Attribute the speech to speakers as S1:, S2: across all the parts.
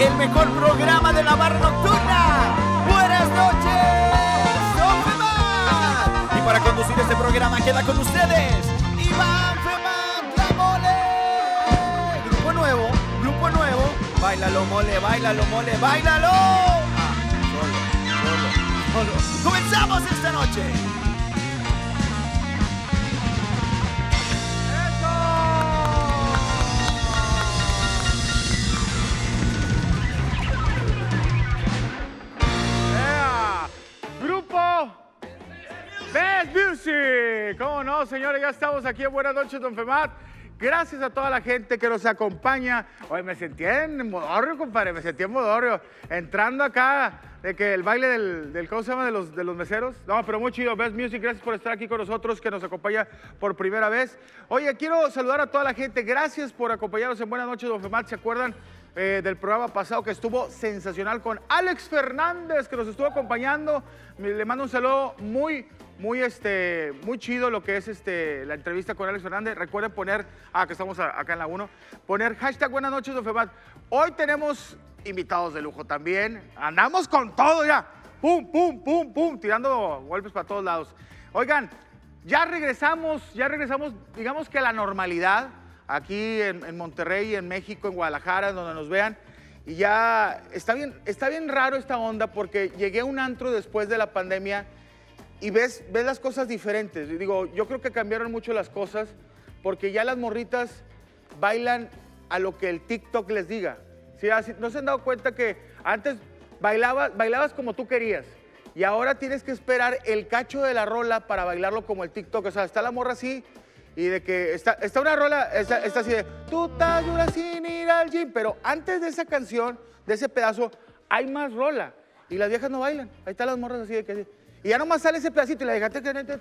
S1: el mejor programa de la barra nocturna. Buenas noches, Don Femat. Y para conducir este programa queda con ustedes Iván Femat, la mole. Grupo nuevo. Báilalo, mole, báilalo, mole, báilalo. Solo. Comenzamos esta noche.
S2: Best Music. ¿Cómo no, señores? Ya estamos aquí en Buenas noches, Don Femat. Gracias a toda la gente que nos acompaña. Hoy me sentí en modorrio, compadre. Me sentí en modorrio. Entrando acá, de que el baile del ¿cómo se llama? De los meseros. No, pero muy chido. Best Music, gracias por estar aquí con nosotros, que nos acompaña por primera vez. Oye, quiero saludar a toda la gente. Gracias por acompañarnos en Buenas noches, Don Femat. ¿Se acuerdan del programa pasado que estuvo sensacional con Alex Fernández, que nos estuvo acompañando? Le mando un saludo muy chido lo que es la entrevista con Alex Fernández. Recuerden poner, que estamos acá en la 1, poner hashtag Buenas noches, Don Femat. Hoy tenemos invitados de lujo también. Andamos con todo ya. Pum, pum, pum, pum, tirando golpes para todos lados. Oigan, ya regresamos, digamos que a la normalidad, aquí en Monterrey, en México, en Guadalajara, donde nos vean. Y ya está bien raro esta onda, porque llegué a un antro después de la pandemia y ves las cosas diferentes. Y digo, yo creo que cambiaron mucho las cosas, porque ya las morritas bailan a lo que el TikTok les diga. ¿Sí? ¿No se han dado cuenta que antes bailabas como tú querías? Y ahora tienes que esperar el cacho de la rola para bailarlo como el TikTok. O sea, está la morra así, y de que está una rola, está así de tú te ayudas sin ir al gym. Pero antes de esa canción, de ese pedazo, hay más rola. Y las viejas no bailan. Ahí están las morras así de que... Y ya nomás sale ese pedacito y la dejaste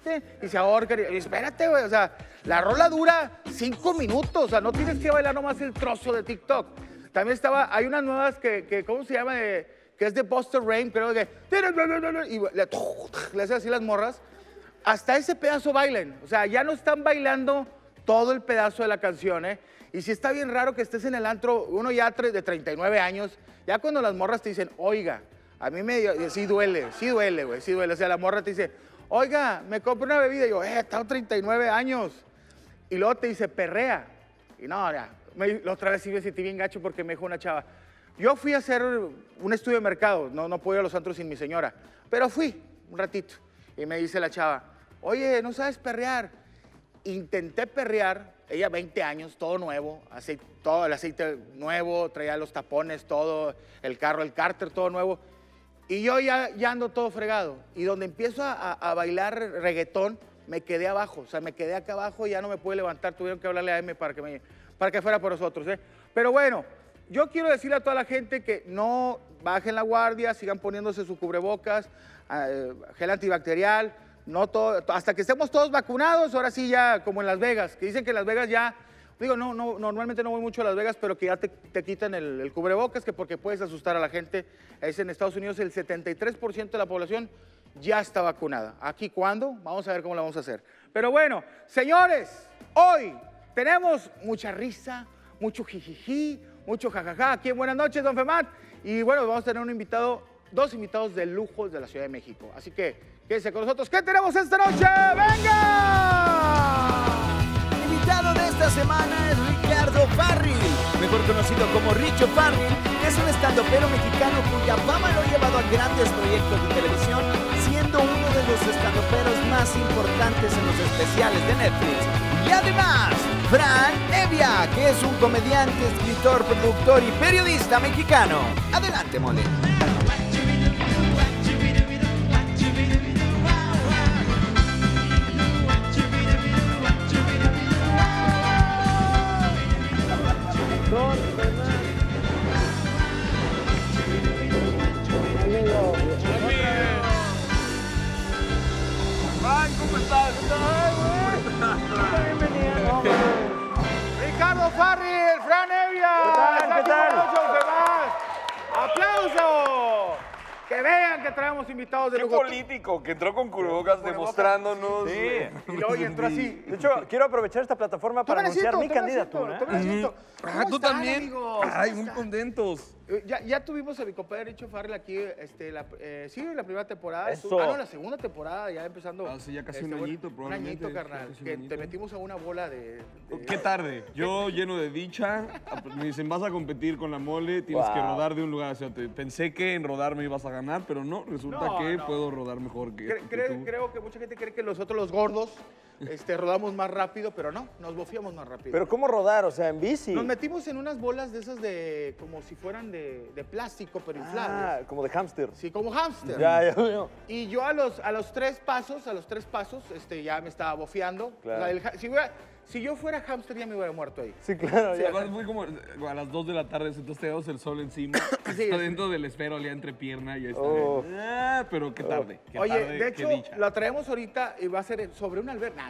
S2: y se ahorca. Y espérate, güey, o sea, la rola dura 5 minutos. O sea, no tienes que bailar nomás el trozo de TikTok. También hay unas nuevas que ¿cómo se llama? Que es de Buster Rhymes, creo que... Y le hacen así las morras. Hasta ese pedazo bailan. O sea, ya no están bailando todo el pedazo de la canción, ¿eh? Y sí está bien raro que estés en el antro, uno ya de 39 años, ya cuando las morras te dicen, oiga, a mí sí duele, güey, sí duele. O sea, la morra te dice, oiga, me compro una bebida. Y yo, tengo 39 años. Y luego te dice, perrea. Y no, ya, la otra vez sí me sentí bien gacho porque me dijo una chava, yo fui a hacer un estudio de mercado, no puedo ir a los antros sin mi señora, pero fui un ratito. Y me dice la chava, oye, ¿no sabes perrear? Intenté perrear, ella 20 años, todo nuevo, todo el aceite nuevo, traía los tapones, todo, el carro, el cárter, todo nuevo. Y yo ya ando todo fregado. Y donde empiezo a bailar reggaetón, me quedé abajo. O sea, me quedé acá abajo y ya no me pude levantar. Tuvieron que hablarle a M para que fuera por nosotros, ¿eh? Pero bueno, yo quiero decirle a toda la gente que no bajen la guardia, sigan poniéndose su cubrebocas, gel antibacterial, hasta que estemos todos vacunados. Ahora sí ya, como en Las Vegas, que dicen que en Las Vegas ya... Digo, normalmente no voy mucho a Las Vegas, pero que ya te quitan el cubrebocas, que porque puedes asustar a la gente. Es en Estados Unidos el 73% de la población ya está vacunada. ¿Aquí cuándo? Vamos a ver cómo lo vamos a hacer. Pero bueno, señores, hoy tenemos mucha risa, mucho jijiji, mucho jajaja aquí en Buenas noches, Don Femat. Y bueno, vamos a tener dos invitados de lujo de la Ciudad de México. Así que quédense con nosotros. ¿Qué tenemos esta noche? ¡Venga!
S1: El invitado de esta semana es Ricardo Farril, mejor conocido como Richo Farril, que es un estandopero mexicano cuya fama lo ha llevado a grandes proyectos de televisión, siendo uno de los estandoperos más importantes en los especiales de Netflix. Y además, Fran Evia, que es un comediante, escritor, productor y periodista mexicano. Adelante, mole.
S2: ¿Cómo estás? Bienvenido. Ricardo Farril, Fran Evia.
S3: ¿Qué tal?
S2: ¡Aplauso! Que vean que traemos invitados de
S3: Qué
S2: lujo.
S3: político, que entró con cubrebocas demostrándonos.
S2: Sí, y luego entró así.
S4: De hecho, quiero aprovechar esta plataforma para anunciar mi candidatura.
S2: Tú
S5: Tú también.
S2: Amigos?
S5: Ay, muy contentos.
S2: Ya tuvimos a mi compadre Richo Farrell aquí, la primera temporada.
S4: Eso.
S2: No, la segunda temporada, ya empezando.
S5: Ah, sí, ya casi un añito,
S2: Un
S5: probablemente.
S2: añito, carnal.
S5: Casi un
S2: Que
S5: añito.
S2: te metimos a una bola de...
S5: Qué tarde. Yo lleno de dicha. Me dicen, vas a competir con la mole, tienes que
S4: Wow.
S5: rodar de un lugar hacia otro. Pensé que en rodar me ibas a ganar, pero no, resulta
S2: No,
S5: que
S2: no.
S5: puedo rodar mejor que tú.
S2: Creo que mucha gente cree que nosotros los gordos rodamos más rápido, pero no, nos bofiamos más rápido.
S4: Pero ¿cómo rodar? O sea, en bici.
S2: Nos metimos en unas bolas de esas de, como si fueran de plástico, pero inflables.
S4: Como de hámster.
S2: Sí, como hámster.
S4: Ya veo.
S2: Y yo a los tres pasos, ya me estaba bofeando.
S4: Claro.
S2: O sea, si yo fuera hámster ya me hubiera muerto ahí.
S4: Sí, claro.
S5: Sí,
S4: ya.
S5: además fue como a las 2 de la tarde, entonces te damos el sol encima.
S2: Sí,
S5: Está
S2: sí.
S5: dentro del esfero, le entre pierna y ahí está.
S4: Oh.
S5: Pero qué tarde. Qué
S2: Oye,
S5: tarde,
S2: de
S5: qué
S2: hecho,
S5: dicha.
S2: la traemos ahorita y va a ser sobre un albergue.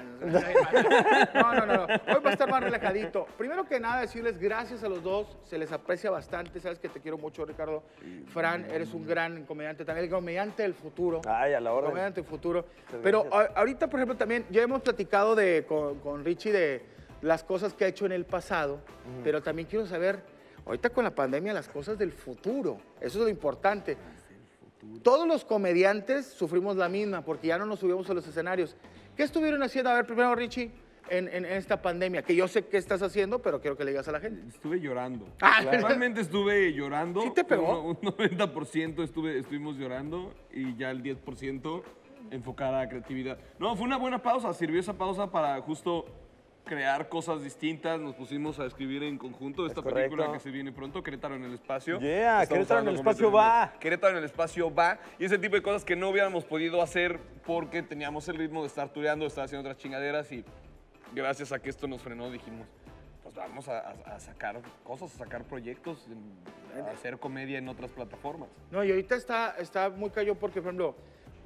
S2: No. Hoy va a estar más relajadito. Primero que nada, decirles gracias a los dos. Se les aprecia bastante. Sabes que te quiero mucho, Ricardo. Fran, eres un gran comediante también. El comediante del futuro.
S4: Ay, a la orden.
S2: Comediante del futuro.
S4: Muchas
S2: Pero
S4: gracias.
S2: ahorita, por ejemplo, también ya hemos platicado con Richie de las cosas que ha hecho en el pasado. Pero también quiero saber, ahorita con la pandemia, las cosas del futuro. Eso es lo importante. Todos los comediantes sufrimos la misma porque ya no nos subimos a los escenarios. ¿Qué estuvieron haciendo? A ver, primero, Richie, en esta pandemia, que yo sé qué estás haciendo, pero quiero que le digas a la gente.
S5: Estuve llorando.
S2: Ah,
S5: Realmente estuve llorando.
S2: ¿Sí te pegó?
S5: Un 90% estuvimos llorando y ya el 10% enfocada a creatividad. No, fue una buena pausa. Sirvió esa pausa para justo crear cosas distintas. Nos pusimos a escribir en conjunto esta
S4: correcto.
S5: película que se viene pronto, Querétaro en el espacio.
S4: Yeah,
S5: Estamos
S4: Querétaro en el
S5: hablando
S4: espacio
S5: completamente.
S4: va.
S5: Querétaro en el espacio va. Y ese tipo de cosas que no hubiéramos podido hacer porque teníamos el ritmo de estar tureando, de estar haciendo otras chingaderas y gracias a que esto nos frenó dijimos, pues vamos a sacar cosas, a sacar proyectos, a hacer comedia en otras plataformas.
S2: No, y ahorita está muy cayó porque, por ejemplo,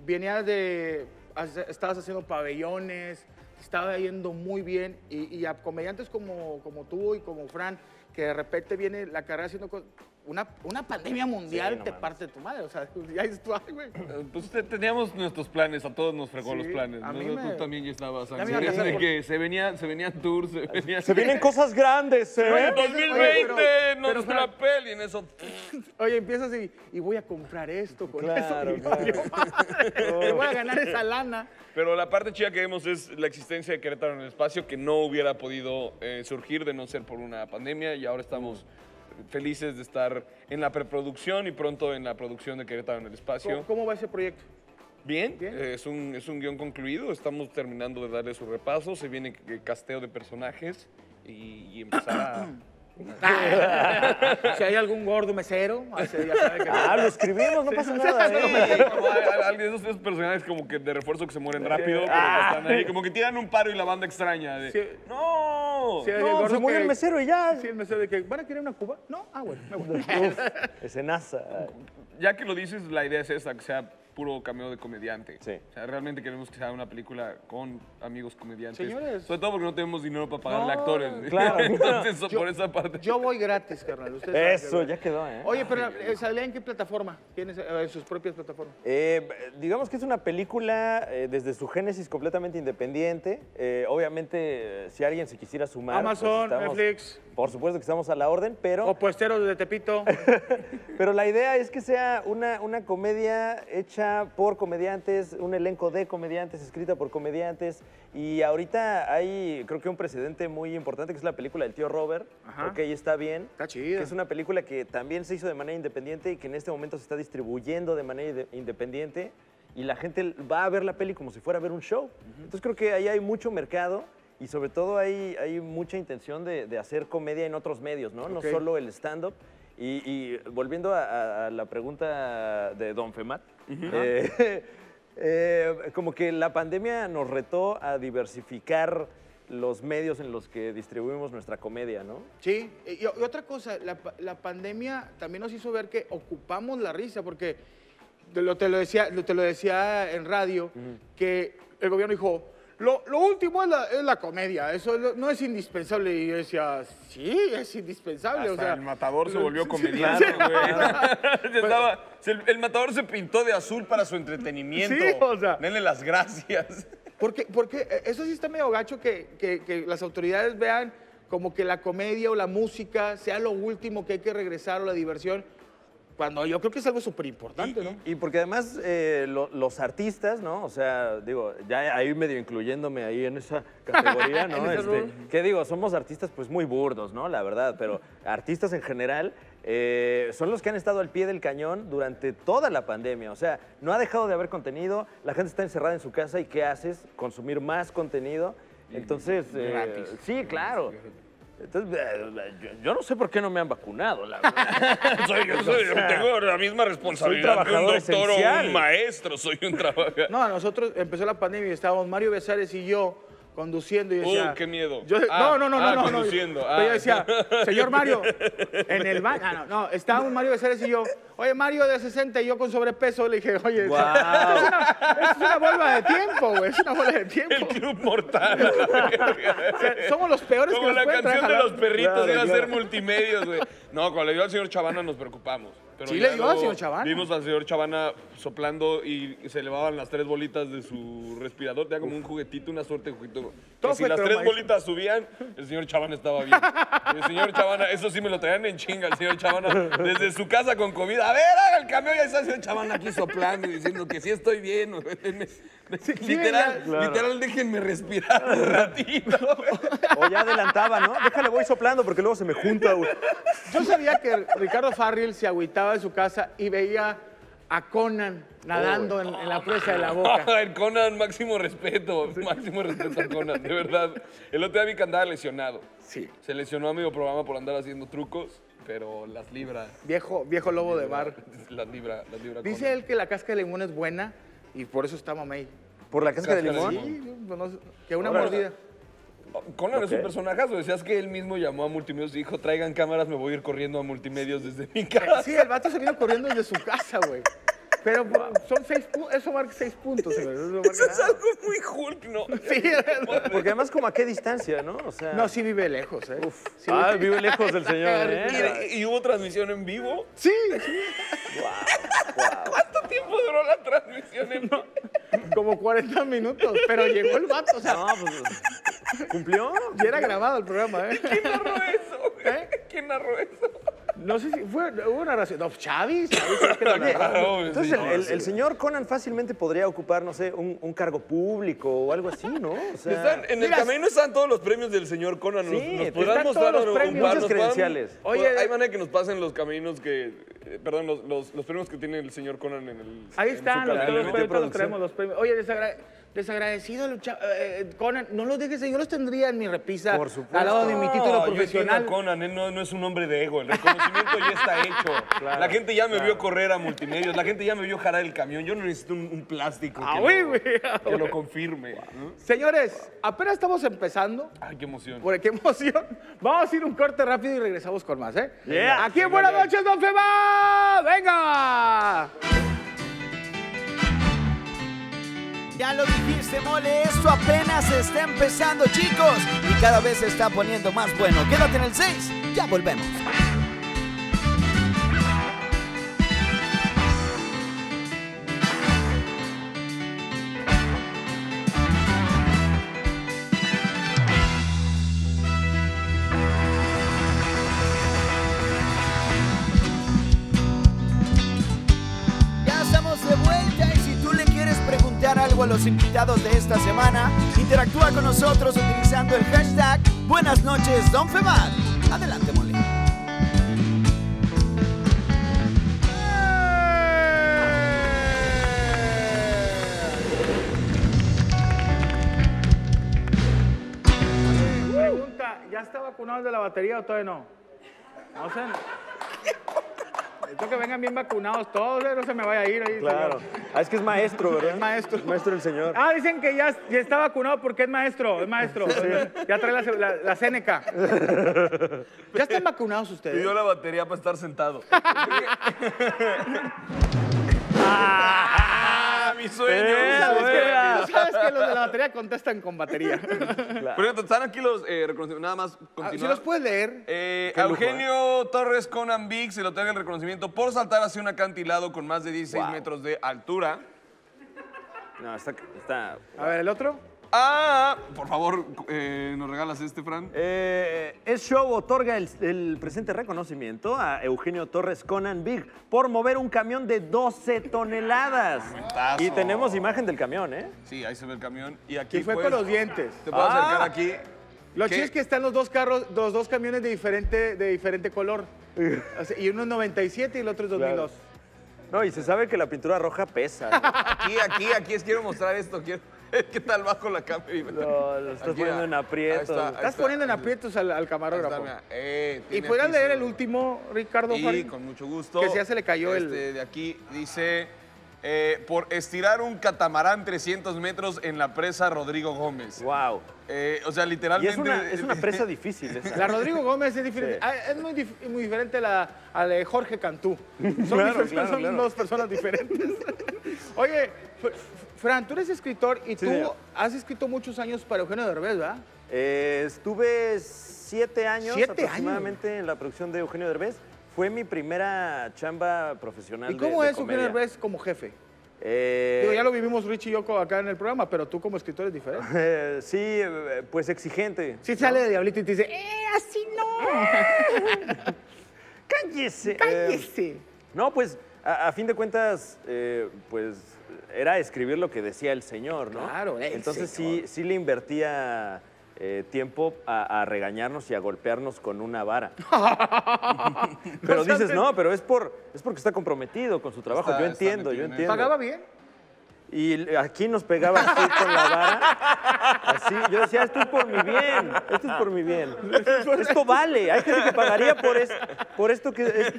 S2: estabas haciendo pabellones, estaba yendo muy bien, y a comediantes como tú y como Fran, que de repente viene la carrera haciendo una pandemia mundial,
S4: Sí, no
S2: te
S4: mames.
S2: parte tu madre, o sea, ya dices tú, ay, güey.
S5: Pues teníamos nuestros planes, a todos nos fregó
S2: Sí,
S5: los planes.
S2: a
S5: ¿no?
S2: mí
S5: Tú
S2: me-
S5: también ya estabas
S2: Ya me iba a casar
S5: de
S2: con-
S5: que se venían tours,
S4: Se vienen cosas grandes, ¿eh?
S2: Oye,
S5: 2020,
S2: pero,
S5: nuestra
S2: Fran,
S5: peli en eso.
S2: Oye, empiezas y voy a comprar esto con
S4: Claro,
S2: eso.
S4: claro.
S2: Me voy a ganar esa lana.
S5: Pero la parte chida que vemos es la existencia de Querétaro en el espacio, que no hubiera podido surgir de no ser por una pandemia, y ahora estamos felices de estar en la preproducción y pronto en la producción de Querétaro en el espacio.
S2: ¿Cómo va ese proyecto?
S5: Bien,
S2: Bien.
S5: es un guión concluido, estamos terminando de darle su repaso, se viene casteo de personajes y empezar
S2: Si hay algún gordo mesero, ya sabe que...
S4: Ah, lo escribimos, no pasa nada.
S5: Alguien de esos personajes como que de refuerzo que se mueren rápido, pero que están ahí, como que tiran un paro y la banda extraña de,
S2: Sí.
S5: ¡no!
S2: Sí, el
S4: No,
S2: gordo
S4: se murió
S2: que-
S4: el mesero y ya.
S2: Sí, el mesero de que, ¿van a querer una cuba? No, bueno, me voy.
S4: Escenaza.
S5: Ya que lo dices, la idea es esa, que sea puro cameo de comediante.
S4: Sí.
S5: O sea, realmente queremos que sea una película con amigos comediantes.
S2: Señores.
S5: Sobre todo porque no tenemos dinero para pagarle
S2: No,
S5: actores.
S4: claro.
S5: Entonces,
S2: Yo-
S5: por esa parte.
S2: Yo voy gratis, carnal. Ustedes saben que
S4: Eso,
S2: voy.
S4: ya quedó, ¿eh?
S2: Oye, pero ¿salía en qué plataforma? ¿Tienes en sus propias plataformas?
S4: Digamos que es una película desde su génesis completamente independiente. Obviamente, si alguien se quisiera sumar. pues
S2: Amazon,
S4: estamos-
S2: Netflix,
S4: Por supuesto que estamos a la orden, pero,
S2: o puesteros de Tepito.
S4: pero la idea es que sea una comedia hecha por comediantes, un elenco de comediantes, escrita por comediantes. Y ahorita hay, creo que un precedente muy importante, que es la película del tío Robert.
S2: Ajá.
S4: Ok, está bien.
S2: Está chida.
S4: Que es una película que también se hizo de manera independiente y que en este momento se está distribuyendo de manera independiente. Y la gente va a ver la peli como si fuera a ver un show. Entonces creo que ahí hay mucho mercado. Y sobre todo hay mucha intención de hacer comedia en otros medios, ¿no? No
S2: Ok.
S4: solo el stand-up. Y volviendo a la pregunta de Don Femat, como que la pandemia nos retó a diversificar los medios en los que distribuimos nuestra comedia, ¿no?
S2: Sí, y otra cosa, la pandemia también nos hizo ver que ocupamos la risa, porque te lo decía en radio, que el gobierno dijo, lo último es la comedia, eso no es indispensable. Y yo decía, sí, es indispensable.
S5: Hasta
S2: o sea,
S5: el matador se volvió
S2: sí,
S5: comediante, güey. El matador se pintó de azul para su entretenimiento.
S2: Sí, o sea.
S5: Denle las gracias.
S2: Porque eso sí está medio gacho que las autoridades vean como que la comedia o la música sea lo último que hay que regresar, o la diversión, cuando yo creo que es algo súper importante, ¿no?
S4: Y porque además los artistas, ¿no? O sea, digo, ya ahí medio incluyéndome ahí en esa categoría, ¿no? Que digo, somos artistas pues muy burdos, ¿no? La verdad, pero artistas en general son los que han estado al pie del cañón durante toda la pandemia. O sea, no ha dejado de haber contenido, la gente está encerrada en su casa y ¿qué haces? Consumir más contenido. Entonces, sí, claro. Entonces, yo no sé por qué no me han vacunado, la verdad.
S5: Yo tengo la misma responsabilidad que un doctor
S4: esencial.
S5: o un maestro. Soy un trabajador.
S2: No, a nosotros empezó la pandemia y estábamos Mario Besares y yo conduciendo y decía...
S5: qué miedo.
S2: No.
S5: Conduciendo.
S2: Pero yo decía, señor Mario, en el baño... No, estábamos Mario Besares y yo, oye, Mario de 60 y yo con sobrepeso, le dije, oye,
S4: Wow.
S2: es una bola de tiempo, güey, es una bola de tiempo.
S5: El club mortal.
S2: O sea, somos los peores
S5: Como
S2: que nos
S5: la
S2: pueden
S5: canción
S2: traer
S5: de los perritos
S4: Claro,
S5: iba a ser
S4: claro.
S5: multimedios, güey. No, cuando le dio al señor Chavana nos preocupamos. Pero
S2: Sí
S5: ya
S2: le dio al
S5: luego
S2: señor Chavana.
S5: Vimos al señor Chavana soplando y se elevaban las 3 bolitas de su respirador. Tenía como un juguetito, una suerte de juguetito.
S2: Todo
S5: Que si
S2: fue
S5: las 3
S2: croma,
S5: bolitas subían, el señor Chavana estaba bien. Y el señor Chavana, eso sí me lo traían en chinga, el señor Chavana, desde su casa con COVID. A ver, haga el cambio, ya está el señor Chavana aquí soplando y diciendo que sí estoy bien. Literal, déjenme respirar un ratito.
S4: O ya adelantaba, ¿no? Déjale, voy soplando porque luego se me junta, güey.
S2: Yo sabía que Ricardo Farril se agüitaba en su casa y veía a Conan nadando en la presa de la boca.
S5: El Conan, máximo respeto a Conan, de verdad. El otro día vi que andaba lesionado.
S2: Sí.
S5: Se lesionó a medio programa por andar haciendo trucos, pero las libra.
S2: Viejo lobo de mar.
S5: Las libra.
S2: Dice
S5: Conan.
S2: él que la cáscara de limón es buena y por eso está mamey.
S4: ¿Por la cáscara de
S5: Cáscara de
S4: limón?
S5: limón.
S2: Sí, no, que una
S5: Órale.
S2: mordida.
S5: Conan es un personajazo. Decías que él mismo llamó a Multimedios y dijo, traigan cámaras, me voy a ir corriendo a Multimedios desde mi casa.
S2: Sí, el vato se vino corriendo desde su casa, güey. Pero son 6 puntos, eso marca 6 puntos, señor.
S5: Eso es algo muy Hulk, ¿no?
S2: Sí,
S4: Porque además como a qué distancia, ¿no? O sea...
S2: no, sí vive lejos, ¿eh? Sí,
S4: vive lejos del señor, ¿eh?
S5: ¿Y hubo transmisión en vivo?
S2: sí.
S5: ¿Cuánto tiempo duró la transmisión en vivo?
S2: Como 40 minutos, pero llegó el vato, o sea,
S4: No, pues... ¿Cumplió?
S2: y era grabado el programa, ¿eh?
S5: ¿Quién narró eso? ¿Quién narró eso?
S2: No sé si hubo narración. No, Chavis es que lo narró.
S4: Entonces el señor Conan fácilmente podría ocupar, no sé, un cargo público o algo así, ¿no? O sea,
S5: En el camino están todos los premios del señor Conan.
S4: Sí,
S5: ¿Nos
S4: están
S5: podrán
S2: todos
S5: mostrar
S2: los
S5: un
S2: premios.
S5: par?
S4: Muchas
S5: ¿Nos podrán-
S4: credenciales.
S2: Oye,
S5: hay manera de que nos pasen los caminos que... perdón, los premios que tiene el señor Conan en el...
S2: Ahí
S5: en su
S2: están,
S5: canal.
S2: todos los
S4: de
S2: premios,
S4: producción.
S2: traemos los premios. Oye, desagradecido Conan, no los dejes, yo los tendría en mi repisa.
S4: Por supuesto.
S2: Al lado de mi título
S5: No, yo
S2: profesional.
S5: entiendo a Conan, él no es un hombre de ego. El reconocimiento ya está hecho. La gente ya me vio correr a Multimedios, la gente ya me vio jalar el camión. Yo no necesito un plástico
S2: Ah,
S5: que,
S2: güey,
S5: lo,
S2: güey.
S5: que lo confirme. ¿no?
S2: Señores, apenas estamos empezando.
S5: Ay, qué emoción.
S2: Por qué emoción. Vamos a ir un corte rápido y regresamos con más, ¿eh?
S4: Yeah.
S2: Aquí en Buenas noches, Don Fema. ¡Venga!
S1: Ya lo dijiste, mole, esto apenas está empezando, chicos. Y cada vez se está poniendo más bueno. Quédate en el 6, ya volvemos. Ya estamos de vuelta y si tú le quieres preguntar algo a los invitados de esta semana, interactúa con nosotros utilizando el hashtag Buenas noches, Don Femat. Adelante, mole.
S2: Pregunta, ¿ya está vacunado el de la batería o todavía no? No sé. Necesito que vengan bien vacunados todos, no se me vaya a ir ahí.
S4: Claro.
S2: señor.
S4: Ah, es que es maestro, ¿verdad?
S2: Es maestro.
S4: Es maestro el señor.
S2: Ah, dicen que ya está vacunado porque es maestro, Ya trae la Seneca. ¿Ya están vacunados ustedes?
S5: Pidió la batería para estar sentado. Mi sueño.
S2: ¿Sabes que los de la batería contestan con batería?
S5: Por ejemplo, están aquí los reconocimientos. Nada más continuar.
S2: Si los puedes leer.
S5: A Eugenio Torres Conan Big se le otorga el reconocimiento por saltar hacia un acantilado con más de 16 metros de altura.
S4: No, está...
S2: A ver, el otro.
S5: Por favor, ¿nos regalas este, Fran?
S4: Es Show otorga el presente reconocimiento a Eugenio Torres Conan Big por mover un camión de 12 toneladas.
S5: Momentazo.
S4: Y tenemos imagen del camión, ¿eh?
S5: Sí, ahí se ve el camión. Y aquí
S2: Y fue
S5: puedes-
S2: con los dientes.
S5: Te puedo acercar aquí.
S2: Lo
S5: ¿Qué?
S2: chido es que están los dos camiones de diferente color. O sea, y uno es 97 y el otro es 2002.
S4: No, y se sabe que la pintura roja pesa.
S5: Aquí quiero mostrar esto. ¿Qué tal bajo la cámara?
S4: No, lo estás
S5: Aquí,
S4: poniendo en aprietos.
S5: ahí
S2: Estás poniendo en aprietos al camarógrafo. ¿Y
S5: tiene
S2: podrías
S5: aquí
S2: leer
S5: su-
S2: el último, Ricardo
S5: Sí,
S2: Farín?
S5: con mucho gusto.
S2: Que ya se le cayó el...
S5: De aquí dice, por estirar un catamarán 300 metros en la presa Rodrigo Gómez.
S4: Wow.
S5: O sea,
S4: Y
S5: literalmente...
S4: es una presa difícil. esa.
S2: La Rodrigo Gómez es diferente.
S4: Sí.
S2: Ah, es muy diferente a la de Jorge Cantú. Son,
S4: Claro.
S2: dos personas diferentes. Oye, Fran, tú eres escritor y
S4: Sí,
S2: tú
S4: señor.
S2: has escrito muchos años para Eugenio Derbez, ¿verdad?
S4: Estuve 7 años
S2: 7
S4: aproximadamente en la producción de Eugenio Derbez. Fue mi primera chamba profesional.
S2: ¿Y cómo
S4: de
S2: es Eugenio
S4: comedia.
S2: Derbez como jefe?
S4: Eh,
S2: Digo, ya lo vivimos Rich y yo acá en el programa, pero tú como escritor es diferente.
S4: sí, pues exigente.
S2: Sí sale de Diablito y te dice, así no,
S4: ¡Cállese!
S2: cállese.
S4: No, pues a fin de cuentas, pues era escribir lo que decía el señor, ¿no?
S2: Claro, el
S4: Entonces
S2: señor.
S4: sí le invertía tiempo a regañarnos y a golpearnos con una vara. Pero dices, no, pero es porque está comprometido con su trabajo.
S5: Está-
S4: Yo
S5: está
S4: entiendo,
S5: metido
S4: yo
S5: en
S4: entiendo.
S2: ¿Pagaba bien?
S4: Y aquí nos pegaba así con la vara. Así, yo decía, esto es por mi bien, esto es por mi bien. Esto vale, hay gente que pagaría por esto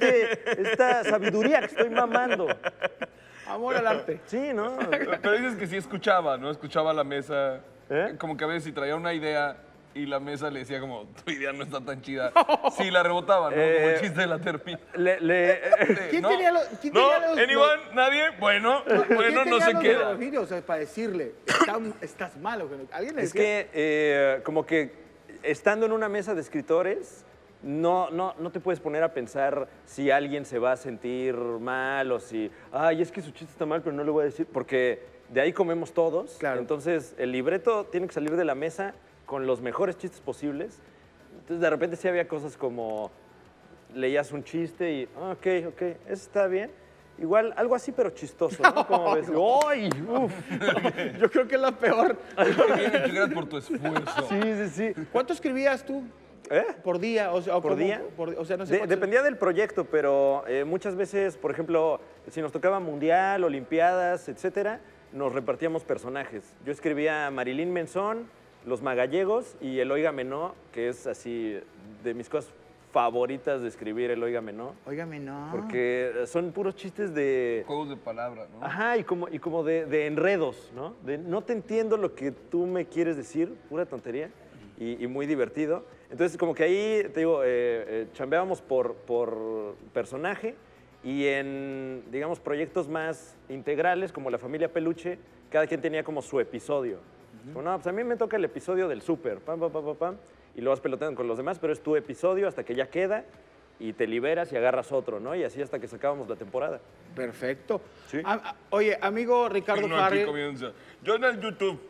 S4: esta sabiduría que estoy mamando.
S2: Amor al arte.
S4: Sí, ¿no?
S5: Pero dices que sí escuchaba, ¿no? Escuchaba la mesa.
S4: ¿Eh?
S5: Como que a veces si traía una idea y la mesa le decía como, tu idea no está tan chida. Sí, la rebotaba, ¿no? Como el chiste de la terpina.
S2: ¿Quién
S5: ¿No?
S2: tenía quién
S5: ¿No?
S2: tenía los-
S5: ¿Anyone? ¿Nadie? Bueno, bueno, no se queda.
S2: Los o sea, para decirle, estás mal, Eugenio. ¿Alguien le
S4: Es
S2: decía?
S4: que como que estando en una mesa de escritores, no te puedes poner a pensar si alguien se va a sentir mal o si, ay, es que su chiste está mal, pero no le voy a decir, porque de ahí comemos todos.
S2: Claro.
S4: Entonces, el libreto tiene que salir de la mesa con los mejores chistes posibles. Entonces, de repente sí había cosas como, leías un chiste y, ok, eso está bien. Igual, algo así, pero chistoso, ¿no? Como ves, ¡ay! Uf.
S2: Yo creo que es la peor.
S5: Gracias por tu esfuerzo.
S4: Sí.
S2: ¿Cuánto escribías tú
S4: ¿Eh?
S2: por día? O sea,
S4: ¿Por día?
S2: o sea, no sé. cuánto-
S4: Dependía del proyecto, pero muchas veces, por ejemplo, si nos tocaba mundial, olimpiadas, etcétera, nos repartíamos personajes. Yo escribía a Marilyn Menzón, Los Magallegos y El Óigame No, que es así de mis cosas favoritas de escribir, El Óigame No,
S2: Óigame, no.
S4: porque son puros chistes de...
S5: Juegos de palabras, ¿no?
S4: Ajá, y como de enredos, ¿no? De no te entiendo lo que tú me quieres decir, pura tontería, y muy divertido. Entonces, como que ahí, te digo, chambeábamos por personaje y en, digamos, proyectos más integrales, como La Familia Peluche, cada quien tenía como su episodio. Como, no, pues a mí me toca el episodio del súper, pam, y lo vas peloteando con los demás, pero es tu episodio hasta que ya queda y te liberas y agarras otro, ¿no? Y así hasta que sacábamos la temporada.
S2: Perfecto.
S4: Sí.
S2: Oye, amigo Ricardo
S5: No, aquí
S2: Farri,
S5: comienza. Yo en el YouTube.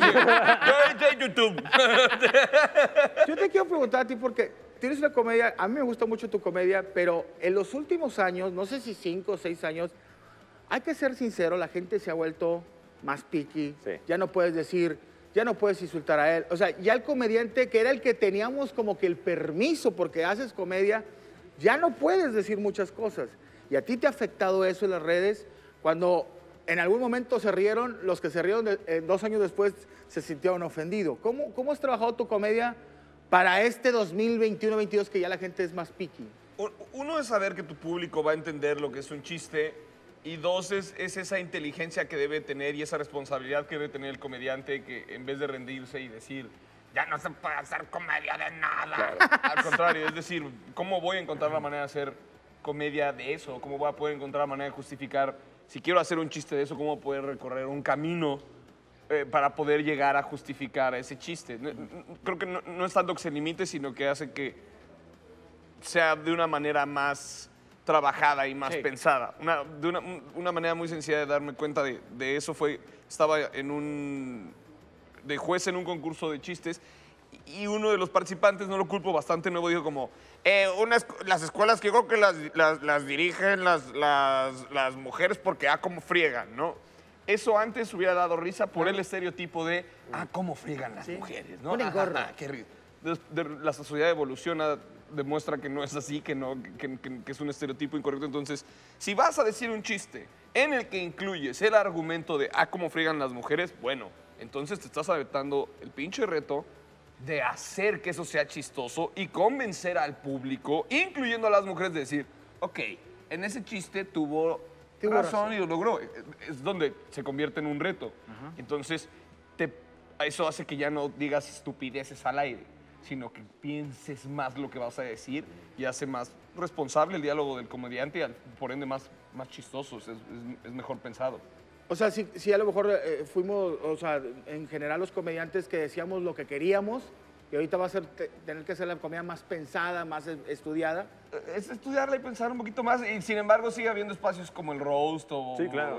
S5: Yo en YouTube.
S2: yo te quiero preguntar a ti porque tienes una comedia, a mí me gusta mucho tu comedia, pero en los últimos años, no sé si 5 o 6 años, hay que ser sincero, la gente se ha vuelto más picky.
S4: Sí.
S2: Ya no puedes decir, ya no puedes insultar a él. O sea, ya el comediante, que era el que teníamos como que el permiso porque haces comedia, ya no puedes decir muchas cosas. Y a ti te ha afectado eso en las redes cuando en algún momento se rieron, los que se rieron 2 años después se sintieron ofendidos. ¿Cómo has trabajado tu comedia para este 2021-22 que ya la gente es más picky?
S5: Uno es saber que tu público va a entender lo que es un chiste. Y dos, es esa inteligencia que debe tener y esa responsabilidad que debe tener el comediante que en vez de rendirse y decir, ya no se puede hacer comedia de nada. Al contrario, es decir, ¿cómo voy a encontrar la manera de hacer comedia de eso? ¿Cómo voy a poder encontrar la manera de justificar, si quiero hacer un chiste de eso, cómo poder recorrer un camino para poder llegar a justificar ese chiste? Creo que no es tanto que se limite, sino que hace que sea de una manera más trabajada y más pensada. Una manera muy sencilla de darme cuenta de eso fue, estaba en un de juez en un concurso de chistes y uno de los participantes, no lo culpo, bastante nuevo, dijo como, las escuelas que yo creo que las dirigen las mujeres porque, cómo friegan, ¿no? Eso antes hubiera dado risa por el estereotipo de, cómo friegan las mujeres, ¿no? Qué risa. La sociedad evoluciona, demuestra que no es así, que es un estereotipo incorrecto. Entonces, si vas a decir un chiste en el que incluyes el argumento de, cómo friegan las mujeres, bueno, entonces te estás aventando el pinche reto de hacer que eso sea chistoso y convencer al público, incluyendo a las mujeres, de decir, ok, en ese chiste tuvo razón y lo logró. Es donde se convierte en un reto. Entonces, eso hace que ya no digas estupideces al aire, sino que pienses más lo que vas a decir y hace más responsable el diálogo del comediante y por ende más chistoso, es mejor pensado.
S2: O sea, si a lo mejor fuimos, o sea, en general los comediantes que decíamos lo que queríamos y ahorita va a ser tener que hacer la comedia más pensada, más estudiada.
S5: Es estudiarla y pensar un poquito más y sin embargo sigue habiendo espacios como el roast o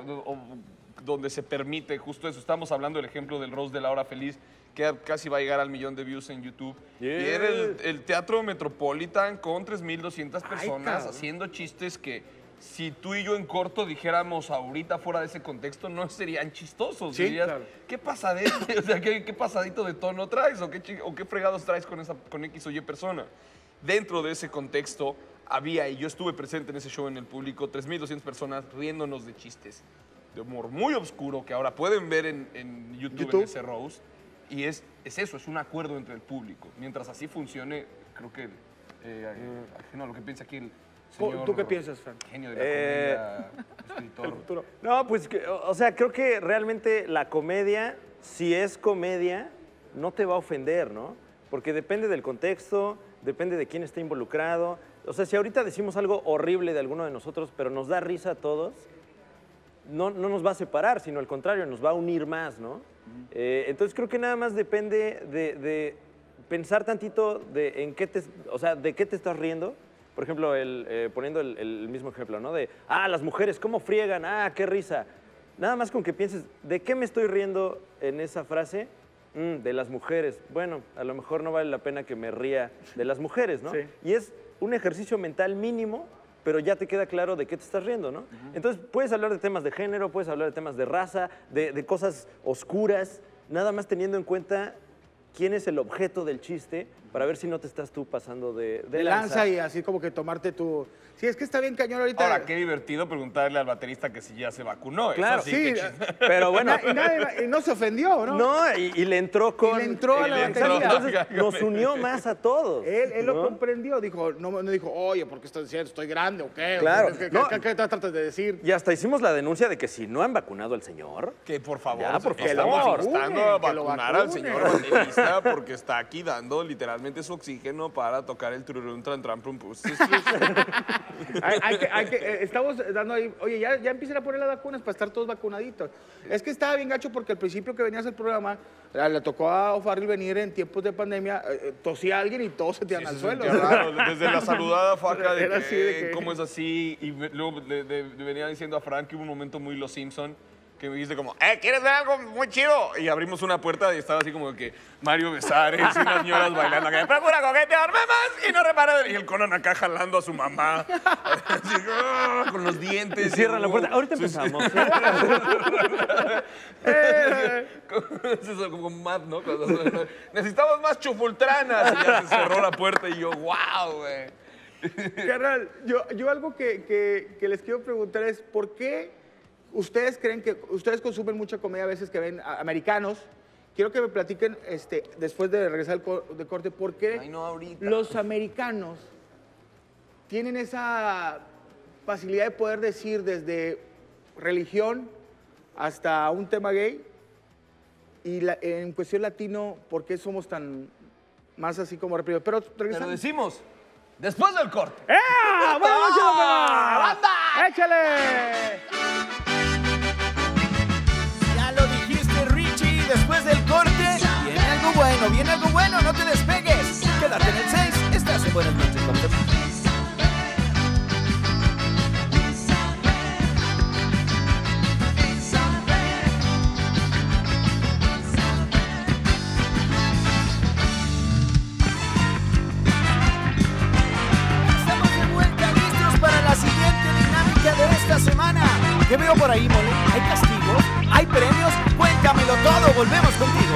S5: donde se permite justo eso. Estamos hablando del ejemplo del roast de La Hora Feliz, que casi va a llegar al 1,000,000 de views en YouTube. Y era el Teatro Metropolitan con 3,200 personas haciendo chistes que si tú y yo en corto dijéramos ahorita fuera de ese contexto no serían chistosos.
S2: Sí,
S5: dirías,
S2: claro.
S5: ¿qué pasadito? O sea, ¿qué pasadito de tono traes? ¿O qué fregados traes con X o Y persona? Dentro de ese contexto había, y yo estuve presente en ese show en el público, 3,200 personas riéndonos de chistes de humor muy oscuro que ahora pueden ver en YouTube en ese roast. Y es eso, es un acuerdo entre el público. Mientras así funcione, creo que, ajeno a lo que piensa aquí el señor...
S2: ¿Tú qué piensas, Fran?
S5: Genio de la comedia, escritor.
S4: No, pues, o sea, creo que realmente la comedia, si es comedia, no te va a ofender, ¿no? Porque depende del contexto, depende de quién está involucrado. O sea, si ahorita decimos algo horrible de alguno de nosotros, pero nos da risa a todos, no nos va a separar, sino al contrario, nos va a unir más, ¿no? Entonces creo que nada más depende de pensar tantito de de qué te estás riendo. Por ejemplo, poniendo el mismo ejemplo, ¿no? De, las mujeres, ¿cómo friegan? Qué risa. Nada más con que pienses, ¿de qué me estoy riendo en esa frase? De las mujeres. Bueno, a lo mejor no vale la pena que me ría de las mujeres, ¿no?
S2: Sí.
S4: Y es un ejercicio mental mínimo, pero ya te queda claro de qué te estás riendo, ¿no? Entonces, puedes hablar de temas de género, puedes hablar de temas de raza, de cosas oscuras, nada más teniendo en cuenta quién es el objeto del chiste para ver si no te estás tú pasando de
S2: lanza y así como que tomarte tu... Sí, es que está bien cañón ahorita.
S5: Ahora, qué divertido preguntarle al baterista que si ya se vacunó.
S4: Claro,
S5: eso
S2: sí,
S4: pero bueno.
S2: Y no se ofendió, ¿no?
S4: No, y le entró con...
S2: Y le entró a la batería.
S4: Entonces, nos unió más a todos.
S2: Él lo
S4: ¿no?
S2: comprendió, dijo, no dijo, oye, ¿por qué estás diciendo? ¿Estoy grande o qué?
S4: Claro.
S2: ¿Qué tratas de decir?
S4: Y hasta hicimos la denuncia de que si no han vacunado al señor...
S5: Que por favor,
S4: Ya, por
S5: estamos
S4: favor.
S5: instando a
S2: Que lo
S5: vacunar al
S2: vacunen.
S5: señor baterista porque está aquí dando literalmente su oxígeno para tocar el tururún tran tran prum pum.
S2: Estamos dando ahí, oye, ya empiecen a poner las vacunas para estar todos vacunaditos. Es que estaba bien gacho porque al principio que venías al programa, le tocó a O'Farrill venir en tiempos de pandemia, tosía a alguien y todos se tiran al suelo.
S5: Qué raro, desde la saludada faca
S2: Era así de que-
S5: cómo es así, y luego le venía diciendo a Frank que hubo un momento muy Los Simpson que me dice como, ¿quieres ver algo muy chido? Y abrimos una puerta y estaba así como que Mario Besares y unas señoras bailando acá, procura coquetearme más y no repara. Y el Conan acá jalando a su mamá, así, con los dientes.
S4: Y cierran la puerta. Ahorita empezamos.
S5: Es eso, como Matt, ¿no? Necesitamos más chufultranas. Y ya se cerró la puerta y yo, wow, güey.
S2: Carnal, yo algo que les quiero preguntar es, ¿por qué ustedes creen que ustedes consumen mucha comedia a veces que ven americanos? Quiero que me platiquen, después de regresar de corte, ¿por qué
S5: Ay, no, ahorita.
S2: los americanos tienen esa facilidad de poder decir desde religión hasta un tema gay? Y en cuestión latino, ¿por qué somos tan más así como reprimidos? Pero
S5: Te lo
S2: regresando.
S5: decimos después del corte.
S2: ¡Buenas noches, banda! ¡Échale! Ya lo dijiste, Richie, después del corte viene algo bueno, no te despegues. Quédate en el 6, estás en Buenas Noches con Fernando.
S1: Te veo por ahí, mole. ¿Hay castigos? ¿Hay premios? Cuéntamelo todo. Volvemos contigo.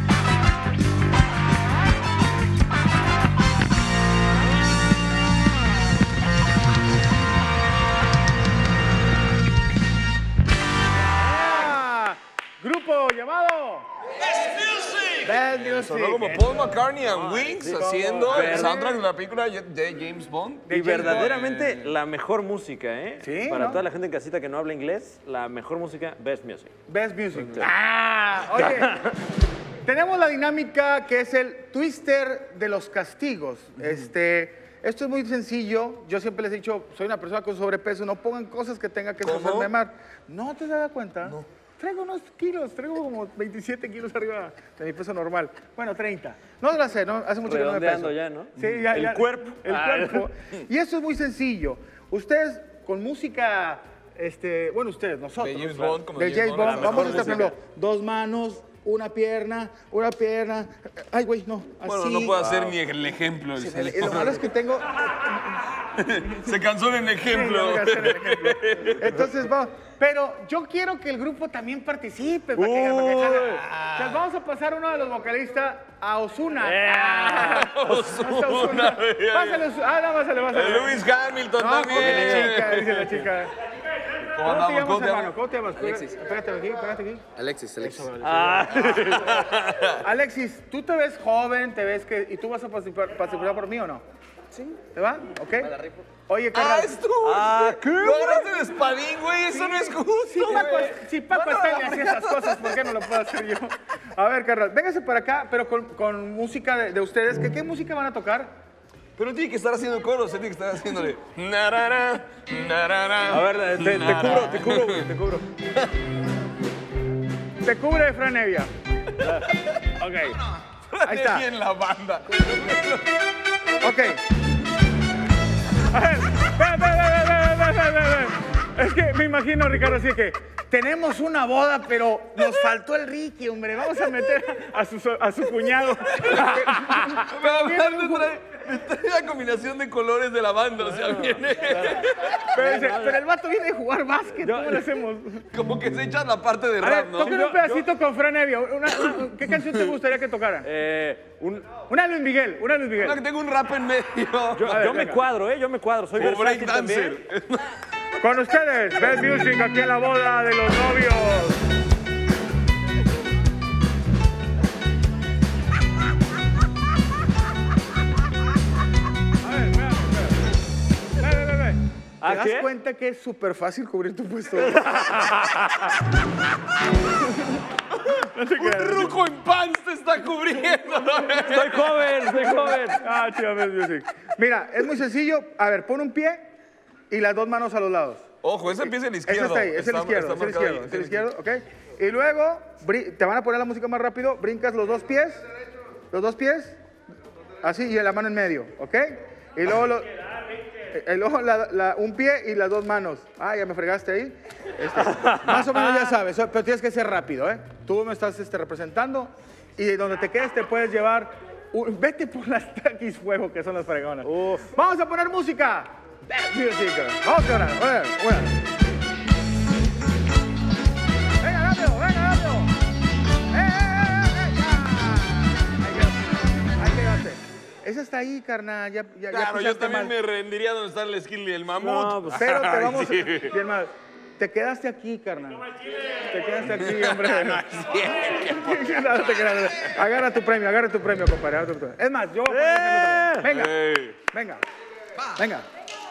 S2: Grupo llamado Best Music.
S3: Sonó como Paul McCartney and Wings haciendo el
S4: Verde.
S3: soundtrack de la película de James Bond.
S4: Y verdaderamente la mejor música, ¿eh?
S2: Sí,
S4: Para
S2: ¿no?
S4: toda la gente en casita que no habla inglés, la mejor música, Best Music.
S2: Best Music. Oye, tenemos la dinámica que es el twister de los castigos. Esto es muy sencillo. Yo siempre les he dicho, soy una persona con sobrepeso, no pongan cosas que tenga que
S3: ¿Cómo?
S2: hacerme mal. ¿No te das cuenta? No. Traigo unos kilos, traigo como 27 kilos arriba de mi peso normal. Bueno, 30. No lo sé, ¿no? Hace mucho que no me peso.
S4: Redondeando ya, ¿no?
S2: Sí, ya.
S4: El cuerpo.
S2: El cuerpo. Y eso es muy sencillo. Ustedes con música, bueno, ustedes, nosotros.
S3: De James Bond, como
S2: de
S3: de James
S2: James Bond.
S3: Bond,
S2: Vamos a
S4: mejor
S2: estar, por ejemplo, dos manos, una pierna. Ay, güey, no. Así.
S3: Bueno, no puedo hacer ni el ejemplo.
S2: Sí, lo malo es que tengo...
S3: Se cansó en el ejemplo.
S2: Entonces, vamos. Pero yo quiero que el grupo también participe. Para que Entonces, vamos a pasar uno de los vocalistas a Ozuna.
S3: Ozuna.
S2: Pásale, pásale.
S3: Lewis Hamilton
S2: No,
S3: también.
S2: dice la chica.
S3: ¿Cómo
S2: ¿Cómo te
S3: andamos?
S2: llamas,
S3: ¿Cómo te
S2: hermano?
S3: llamas?
S2: ¿Cómo te llamas?
S6: Alexis.
S2: Espérate aquí.
S6: Alexis.
S2: Alexis, tú te ves joven, ¿y tú vas a participar por mí o no? Sí. ¿Te va? ¿Ok? Oye, carnal.
S3: ¡Es tú!
S2: ¿qué?
S3: ¡No agarraste el espadín, güey! ¡Eso no es justo!
S2: Si Paco Stanley hacía esas cosas, ¿por qué no lo puedo hacer yo? A ver, carnal, véngase para acá, pero con música de ustedes. ¿Qué música van a tocar?
S3: Pero tiene que estar haciendo coro, se tiene que estar haciéndole. Narara, narara.
S4: A ver, te cubro, güey, te cubro.
S2: Te cubre Fran Evia. Ok. Ahí está.
S3: Bien la banda.
S2: Ok. A ver, ven. Es que me imagino, Ricardo, así que tenemos una boda, pero nos faltó el Ricky, hombre. Vamos a meter a su cuñado.
S3: Trae la combinación de colores de la banda, o sea, viene
S2: Pero el vato viene a jugar básquet. ¿Cómo lo hacemos?
S3: como que se echa la parte de
S2: A
S3: rap,
S2: ver,
S3: ¿no?
S2: toquen un pedacito con Fran Evia. ¿Qué canción te gustaría que tocaran? Una Luis Miguel.
S3: Una que tengo un rap en medio.
S4: Yo me cuadro, yo me cuadro. Soy
S3: Como
S4: versátil también.
S3: breakdancer.
S2: Con ustedes, Best Music aquí en la boda de los novios. ¿Te das cuenta que es súper fácil cubrir tu puesto?
S3: Un ruco en pants te está cubriendo.
S4: Soy joven.
S2: Chido, Best Music. Mira, es muy sencillo. A ver, pon un pie y las dos manos a los lados.
S3: Ojo, ese empieza el
S2: Ese
S3: izquierdo.
S2: está ahí, es el izquierdo, es el izquierdo, ¿ok? Y luego, te van a poner la música más rápido, brincas los dos pies, así, y la mano en medio, ¿ok? Y luego, un pie y las dos manos. Ah, ya me fregaste ahí. Más o menos ya sabes, pero tienes que ser rápido, ¿eh? Tú me estás representando y donde te quedes te puedes llevar, vete por las taquis fuego, que son las fregonas. Vamos a poner música. Best Music. Vamos a orar. Bueno. Venga, rápido. Ahí quedaste. Esa está ahí, carnal. Ya
S3: Claro, yo
S2: pisaste
S3: también
S2: mal.
S3: me rendiría donde está el skill y el mamut.
S4: No, pues,
S2: Pero te
S3: Ay,
S2: vamos.
S3: sí.
S2: Bien mal. Te quedaste aquí, carnal. Te quedaste aquí, hombre. No te creas. Agarra tu premio, compadre. agarra tu premio. Es más, yo voy a poner el premio. Venga.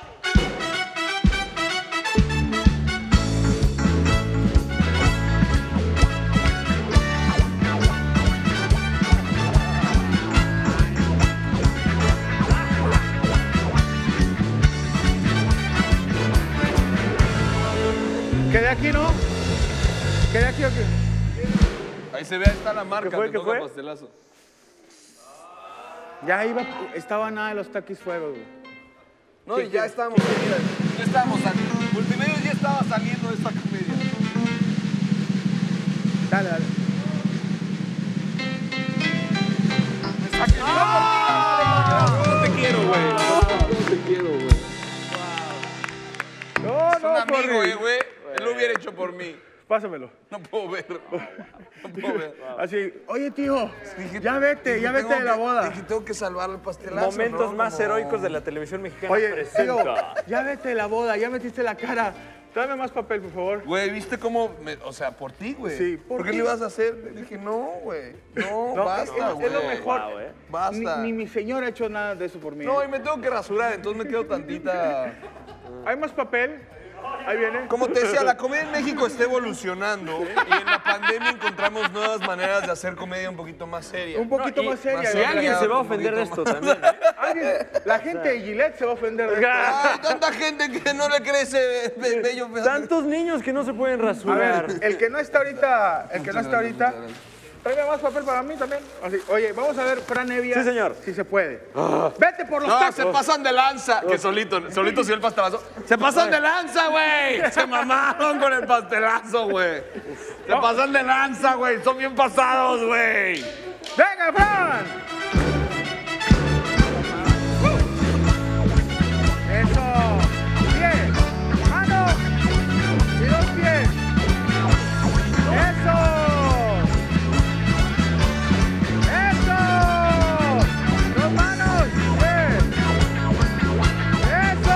S2: ¿Quedé aquí, no? ¿Quedé aquí o qué?
S3: Ahí se ve, ahí está la marca.
S4: fue?
S3: te
S4: ¿Qué
S3: toca
S4: fue?
S3: pastelazo.
S2: Ya estaba nada de los taquis fuego, güey.
S3: No, y ya estábamos. Ya estábamos saliendo. Multimedios ya estaba saliendo de esta comedia.
S2: Dale.
S3: No te quiero, güey. No te quiero, güey.
S2: No,
S3: Es un amigo,
S2: Corri.
S3: güey.
S5: Lo hubiera hecho por mí.
S2: Pásamelo.
S5: No puedo ver. No puedo ver.
S2: Así, oye, tío,
S5: Dije,
S2: ya vete de la boda.
S5: Dije, tengo que salvar el pastelazo.
S4: Momentos
S5: ¿no?
S4: más
S5: Como-
S4: heroicos de la televisión mexicana
S2: Oye,
S4: presenta.
S2: tío, ya vete de la boda, ya metiste la cara. Tráeme más papel, por favor.
S5: Güey, ¿viste cómo? O sea, por ti, güey.
S2: Sí,
S5: ¿por qué
S2: ti.
S5: le ibas a hacer? Le dije, no, güey. No, basta, güey.
S2: Es lo mejor.
S4: Wow,
S5: Basta.
S2: Ni mi señora ha hecho nada de eso por mí.
S5: No, y me tengo que rasurar, entonces me quedo tantita.
S2: ¿Hay más papel? Ahí viene.
S5: Como te decía, la comedia en México está evolucionando y en la pandemia encontramos nuevas maneras de hacer comedia un poquito más seria.
S2: Un poquito más seria.
S5: más
S4: Si
S5: seria.
S4: alguien se va a
S5: Un
S4: ofender de
S5: poquito
S4: esto también.
S2: La gente de Gillette se va a ofender de esto.
S5: Hay tanta gente que no le crece bello.
S4: Tantos niños que no se pueden
S2: A
S4: rasurar.
S2: ver, el que no está ahorita, tráeme más papel para mí también. Así, oye, vamos a ver, Fran Evia.
S4: Sí, señor.
S2: Si se puede. Vete por los
S5: No,
S2: tacos.
S5: se pasan de lanza. Que solito subió el pastelazo. Se pasan de lanza, güey. Se mamaron con el pastelazo, güey. Se pasan de lanza, güey. Son bien pasados, güey.
S2: ¡Venga, Fran! Eso. Pie, mano y dos pies. Eso. Eso. Dos manos. Eso.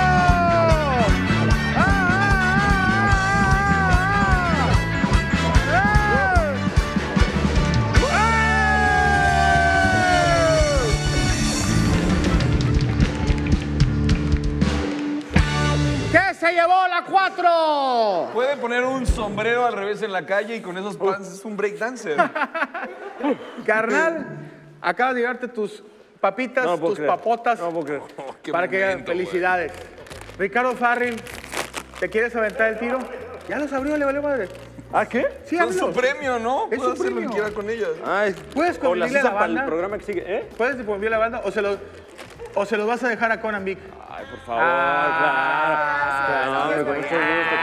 S2: ¿Qué se llevó la 4?
S5: Puede poner un sombrero al revés en la calle y con esos pants es un breakdancer.
S2: Carnal, acabas de llevarte tus papitas,
S4: No puedo
S2: tus
S4: creer.
S2: papotas
S4: No puedo creer.
S5: Qué
S2: para que hagan
S5: momento, güey.
S2: felicidades. Ricardo Farril, ¿te quieres aventar el tiro? Ya los abrió, le valió madre.
S4: ¿Ah, qué?
S2: Sí,
S5: Son
S2: ábrelo.
S5: su premio, ¿no?
S2: Es
S5: Puede
S2: su
S5: hacer lo que
S2: premio.
S5: quiera con ellas.
S4: Ay,
S2: ¿Puedes
S4: o las
S2: convivirle a
S4: usa
S2: la
S4: para el
S2: banda?
S4: programa que sigue. ¿Eh?
S2: ¿Puedes difundir la banda o se los vas a dejar a Conan Vic?
S4: Ay, por favor, claro. Hombre, con mucho gusto,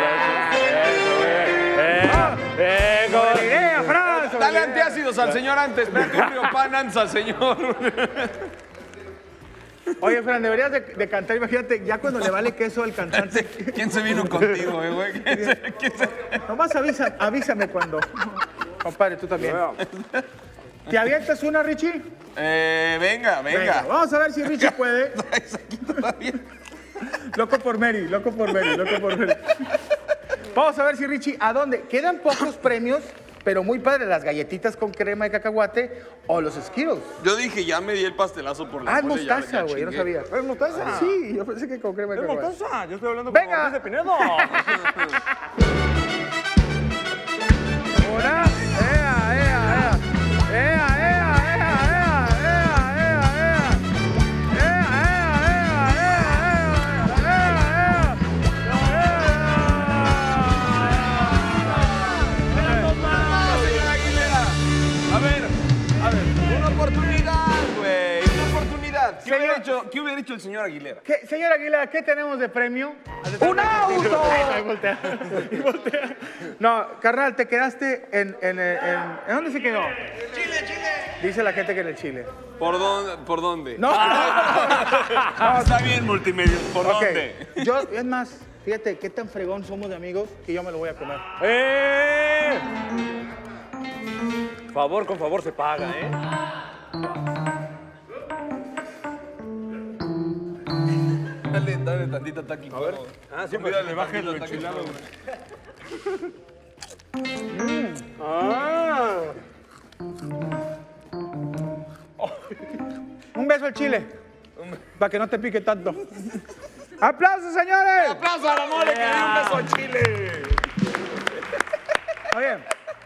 S4: claro.
S2: ¡Buena idea, Fran!
S5: Dale antiácidos al señor antes. Espérate un Riopanans al señor.
S2: Oye, Fran, deberías de cantar. Imagínate, ya cuando le vale queso al cantante.
S5: ¿Quién se vino contigo, güey? ¿Quién se-
S2: Nomás avísame cuando. Compadre, tú también. ¿Te avientas una, Richie?
S5: Venga.
S2: Vamos a ver si Richie puede.
S5: Traes aquí todavía.
S2: Loco por Mary. Vamos a ver si Richie, ¿a dónde? Quedan pocos premios, pero muy padre. Las galletitas con crema de cacahuate o los Skittles.
S5: Yo dije, ya me di el pastelazo por la
S2: Ah, es
S5: mole, ya-
S2: mostaza,
S5: ya
S2: güey, no
S5: chingué.
S2: sabía.
S4: ¿Es mostaza?
S2: Sí, yo pensé que con crema de
S4: Es
S2: cacahuate.
S4: mostaza. Yo estoy hablando
S2: Venga.
S4: como Luis de Pinedo.
S2: Hola.
S5: Señora Aguilera. A ver, una oportunidad, güey. Una oportunidad. ¿Qué hubiera hecho el señor Aguilera?
S2: Señora Aguilera, ¿qué tenemos de premio?
S5: ¡Un auto!
S2: Ahí voltea. Y voltea. No, carnal, te quedaste ¿en dónde se quedó? Chile. Dice la gente que en el Chile.
S5: ¿Por dónde?
S2: No.
S5: No, está bien, multimedia. ¿Por
S2: Ok.
S5: dónde?
S2: Yo, es más, fíjate qué tan fregón somos de amigos que yo me lo voy a comer.
S4: Favor con favor se paga, ¿eh?
S5: Dale tantita taqui. A ver.
S4: Ah, sí, pues le bajes lo enchilado.
S2: Un beso al Chile. Para que no te pique tanto. ¡Aplausos, señores!
S5: ¡Aplauso a la mole que dio un beso a Chile!
S2: Oye.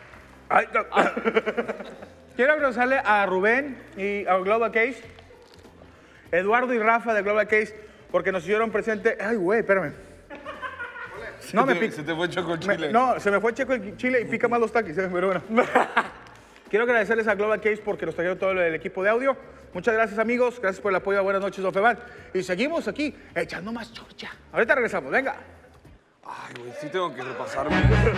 S2: Quiero agradecerle a Rubén y a Global Case, Eduardo y Rafa de Global Case, porque nos hicieron presente. Ay, güey, espérame. No me pica.
S5: Se te fue Choco Chile.
S2: No, se me fue Checo el Chile y pica más los taquis, pero bueno. Quiero agradecerles a Global Case porque nos trajeron todo el equipo de audio. Muchas gracias, amigos. Gracias por el apoyo. Buenas noches, Don Femat. Y seguimos aquí echando más chocha. Ahorita regresamos, venga.
S5: Ay, güey, sí tengo que repasarme.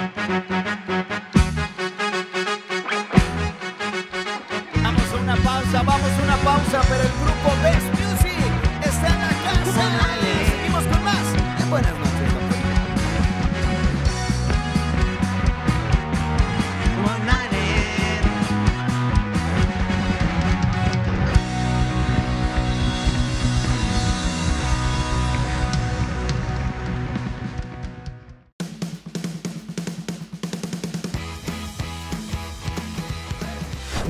S1: Vamos a una pausa, pero el grupo Best Music está en la casa. Seguimos con más en Buenas noches, Don Femat.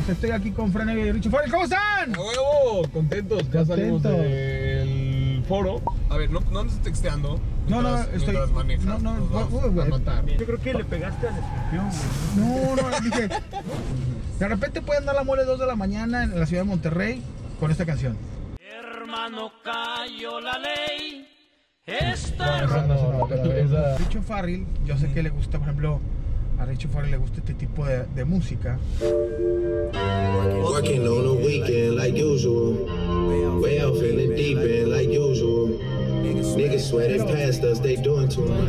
S2: Pues estoy aquí con Fran Evia y Richo Farrell. ¿Cómo están?
S3: ¡A huevo! Contentos. Ya salimos del foro. A ver, no andes texteando. Mientras manejas.
S2: No,
S3: nos vamos a matar.
S4: Yo creo que le pegaste al escorpión, güey.
S2: No, dije. De repente pueden dar la mole 2 de la mañana en la ciudad de Monterrey con esta canción.
S6: Hermano, cayó la ley.
S2: Richo Farrell, yo sé que le gusta, por ejemplo, a Richo Farrell le gusta este tipo de música.
S7: Working on a weekend like usual. Way off in the deep end like usual. Niggas sweating past us, they doing too much.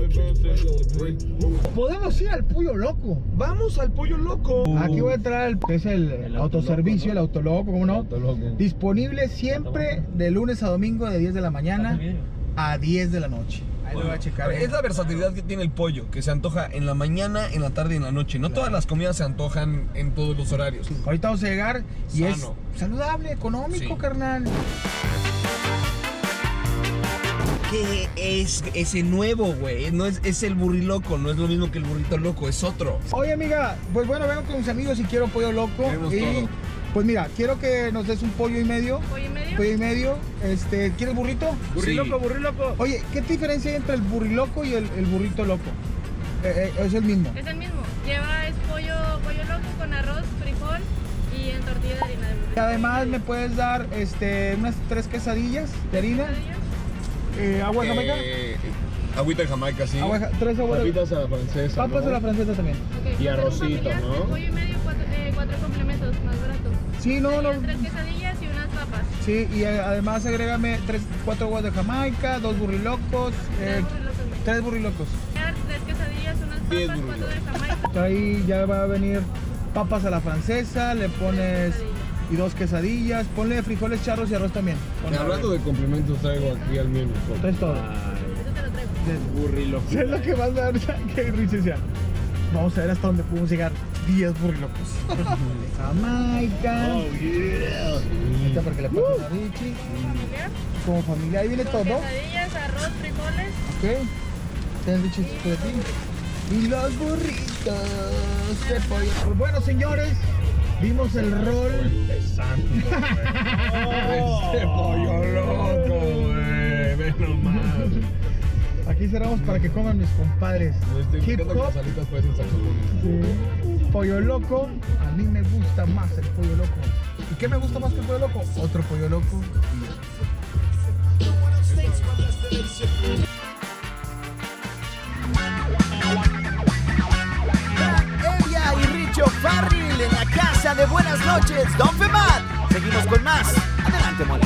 S2: Podemos ir al Pollo Loco.
S3: ¡Vamos al Pollo Loco!
S2: Aquí voy a entrar es el autoservicio, el Autoloco, ¿cómo no? Disponible siempre de lunes a domingo de 10 de la mañana a 10 de la noche. Ahí lo voy a checar.
S3: Es la versatilidad que tiene el pollo, que se antoja en la mañana, en la tarde y en la noche. No todas las comidas se antojan en todos los horarios.
S2: Ahorita vamos a llegar y
S3: Sano.
S2: es saludable, económico,
S3: Sí.
S2: carnal.
S3: ¿Qué es ese nuevo, güey? No es el burriloco, no es lo mismo que el burrito loco, es otro.
S2: Oye, amiga, pues bueno, vengo con mis amigos y quiero pollo loco.
S3: Queremos
S2: Y
S3: todo.
S2: pues mira, quiero que nos des un pollo y medio.
S8: ¿Pollo y medio?
S2: Pollo y medio. ¿Quieres burrito?
S3: Burriloco,
S4: burriloco.
S2: Oye, ¿qué diferencia hay entre el burriloco y el burrito loco? Es el mismo.
S8: Es el mismo. Es pollo loco con arroz, frijol y en tortilla de harina de burrito.
S2: Y además me puedes dar unas 3 quesadillas de harina. ¿Agua de Jamaica?
S3: Agüita de Jamaica, sí.
S2: 3 aguas de
S9: Papitas a la francesa,
S2: papas a la francesa también.
S8: Ok,
S9: Y
S8: somos
S9: arrocito,
S8: familias,
S9: ¿no?
S8: Pollo y medio, 4 complementos, más barato.
S2: Sí, no.
S8: 3 quesadillas y unas papas.
S2: Sí, y además agrégame 4 aguas de Jamaica, 2 burrilocos, 3 burrilocos.
S8: 3 quesadillas, unas
S3: 10
S8: papas, 4 de Jamaica.
S2: Ahí ya va a venir papas a la francesa, le pones y 2 quesadillas, ponle frijoles charros y arroz también.
S9: Hablando de complementos, traigo aquí al menos.
S2: Entonces todo.
S8: Eso te lo traigo.
S9: Burriloco.
S2: ¿Qué es lo que más me da risa? Que Richie decía, vamos a ver hasta dónde podemos llegar. 10 burrilocos. Jamaica. Esta porque le pones a Richie.
S8: Familiar.
S2: Como familia, ahí viene todo.
S8: Quesadillas, arroz, frijoles.
S2: Ok. Ten Richie esto de ti. Y los burritos de pollo. Pues bueno, señores, vimos el rol.
S3: Ese pollo loco, güey. Ve nomás.
S2: Aquí cerramos para que coman mis compadres.
S9: Estoy
S2: Hip
S9: buscando que
S2: hop,
S9: las alitas parecen saxofones.
S2: sí. Pollo loco. A mí me gusta más el pollo loco. ¿Y qué me gusta más que el pollo loco? Otro pollo loco. Y ya.
S1: Ella y Richo Farrell en la casa de Buenas Noches, Don Femat. Seguimos con más. Adelante, mole.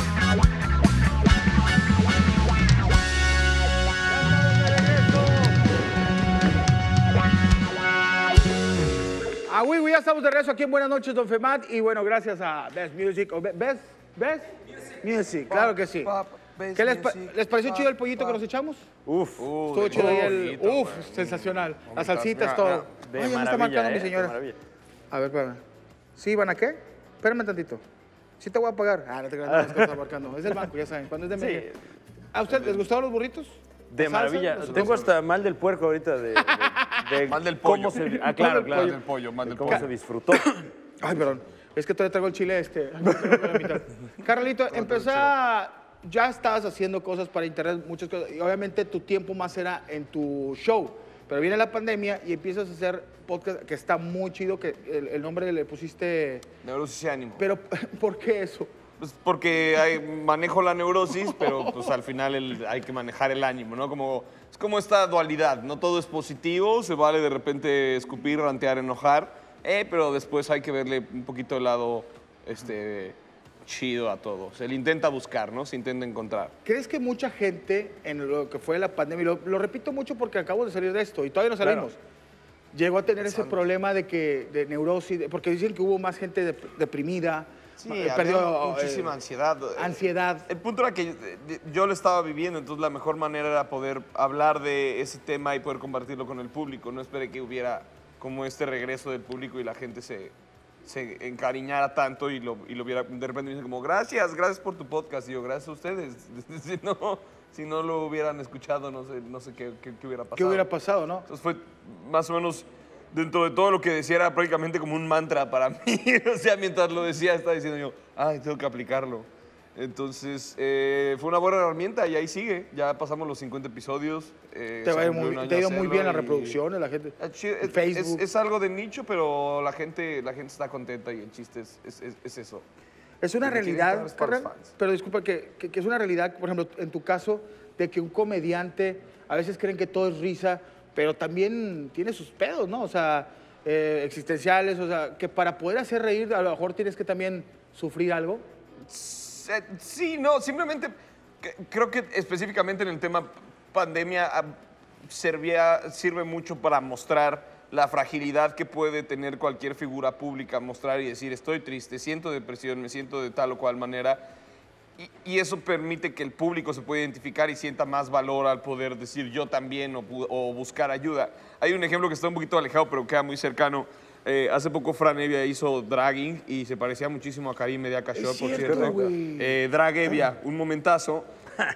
S2: Güey, ya estamos de regreso aquí en Buenas Noches, Don Femat. Y bueno, gracias a Best Music. ¿Best Music, claro que sí. ¿Qué les pareció chido el pollito que nos echamos? Estuvo chido ahí el... sensacional. Las salsitas, todo.
S4: De
S2: Ay, ya me está
S4: maravilla,
S2: marcando mi
S4: de
S2: señora.
S4: maravilla.
S2: A ver, espérame. ¿Sí van a qué? Espérame tantito. Sí te voy a pagar. No te creas, no, es que está marcando. Es del banco, ya saben. Cuando es de
S4: Sí.
S2: México. ¿A usted les gustaron los burritos?
S4: De
S2: ¿La salsa?
S4: maravilla.
S2: ¿Los-
S4: Tengo hasta mal del puerco ahorita de
S5: Mal del pollo.
S4: cómo se... Ah,
S5: Mal
S4: claro,
S5: del
S4: claro.
S5: pollo. Mal del pollo, mal del
S4: Cómo
S5: pollo.
S4: se disfrutó.
S2: Ay, perdón. Es que todavía traigo el chile la mitad. Carlito, ya estabas haciendo cosas para internet, muchas cosas. Y obviamente tu tiempo más era en tu show. Pero viene la pandemia y empiezas a hacer podcast que está muy chido, que el nombre le pusiste...
S5: Neurosis y ánimo.
S2: Pero, ¿por qué eso?
S5: Pues porque manejo la neurosis, pero pues al final hay que manejar el ánimo, ¿no? Es como esta dualidad, no todo es positivo, se vale de repente escupir, rantear, enojar, pero después hay que verle un poquito el lado chido a todo. Se le intenta buscar, ¿no? Se intenta encontrar.
S2: ¿Crees que mucha gente en lo que fue la pandemia, y lo repito mucho porque acabo de salir de esto y todavía no salimos, llegó a tener ese problema de neurosis, porque dicen que hubo más gente deprimida,
S5: Sí,
S2: perdió
S5: había muchísima ansiedad.
S2: ansiedad.
S5: El punto era que yo lo estaba viviendo, entonces la mejor manera era poder hablar de ese tema y poder compartirlo con el público. No esperé que hubiera como este regreso del público y la gente se encariñara tanto y lo viera. De repente me dicen como, gracias por tu podcast. Y yo, gracias a ustedes. Si no lo hubieran escuchado, no sé qué hubiera pasado.
S2: ¿Qué hubiera pasado, no?
S5: Entonces fue más o menos dentro de todo lo que decía era prácticamente como un mantra para mí. O sea, mientras lo decía, estaba diciendo yo, ay, tengo que aplicarlo. Entonces, fue una buena herramienta y ahí sigue. Ya pasamos los 50 episodios.
S1: Te ha ido muy bien las reproducciones, la gente. Facebook.
S5: Es algo de nicho, pero la gente está contenta y el chiste es eso.
S1: Es una
S5: Porque tiene
S1: realidad,
S5: que estar para los
S1: Carnal,
S5: fans.
S1: pero disculpa, que es una realidad, por ejemplo, en tu caso, de que un comediante, a veces creen que todo es risa, pero también tiene sus pedos, ¿no? O sea, existenciales, o sea, que para poder hacer reír, a lo mejor tienes que también sufrir algo.
S5: Sí, no, simplemente creo que específicamente en el tema pandemia sirve mucho para mostrar la fragilidad que puede tener cualquier figura pública, mostrar y decir, estoy triste, siento depresión, me siento de tal o cual manera. Y eso permite que el público se pueda identificar y sienta más valor al poder decir yo también o buscar ayuda. Hay un ejemplo que está un poquito alejado, pero queda muy cercano. Hace poco Fran Evia hizo dragging y se parecía muchísimo a Karim Mediacashor, por cierto. Drag Evia, un momentazo.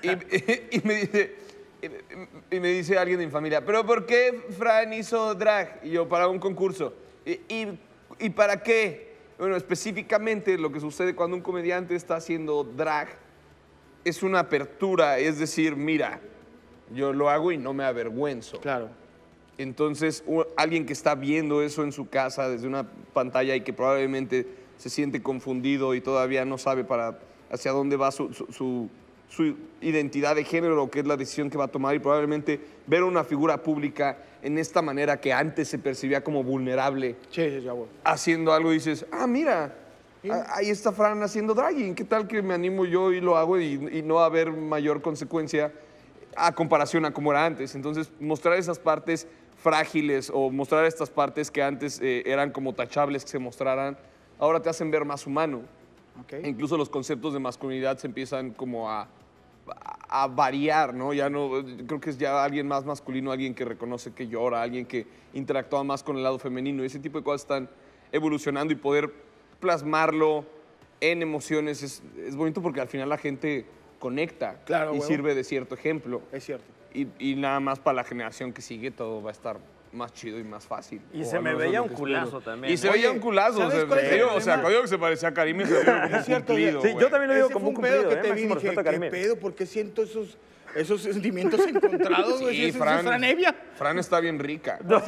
S5: Y me dice alguien de mi familia, ¿pero por qué Fran hizo drag? Y yo, para un concurso. ¿Y para qué? Bueno, específicamente lo que sucede cuando un comediante está haciendo drag es una apertura, es decir, mira, yo lo hago y no me avergüenzo.
S1: Claro.
S5: Entonces, alguien que está viendo eso en su casa desde una pantalla y que probablemente se siente confundido y todavía no sabe hacia dónde va su identidad de género o qué es la decisión que va a tomar, y probablemente ver a una figura pública en esta manera que antes se percibía como vulnerable, haciendo algo, y dices, ah, mira, ahí está Fran haciendo dragging, ¿qué tal que me animo yo y lo hago y no va a haber mayor consecuencia a comparación a como era antes? Entonces, mostrar esas partes frágiles o mostrar estas partes que antes eran como tachables que se mostraran, ahora te hacen ver más humano. Okay. Incluso los conceptos de masculinidad se empiezan como a variar, ¿no? Ya no, creo que es ya alguien más masculino, alguien que reconoce que llora, alguien que interactúa más con el lado femenino. Ese tipo de cosas están evolucionando y poder plasmarlo en emociones es bonito porque al final la gente conecta y sirve de cierto ejemplo.
S1: Es cierto.
S5: Y nada más para la generación que sigue todo va a a estar más chido y más fácil.
S4: Y se me veía un culazo también.
S5: Y se veía un culazo. O sea, cuando digo que se parecía a Karim, se veía como un cumplido.
S4: Sí, yo también lo digo como un cumplido.
S1: Que te vi, dije, ¿qué pedo? ¿Por qué siento esos sentimientos encontrados?
S5: Sí,
S1: Fran Evia.
S5: Fran está bien rica.
S4: No,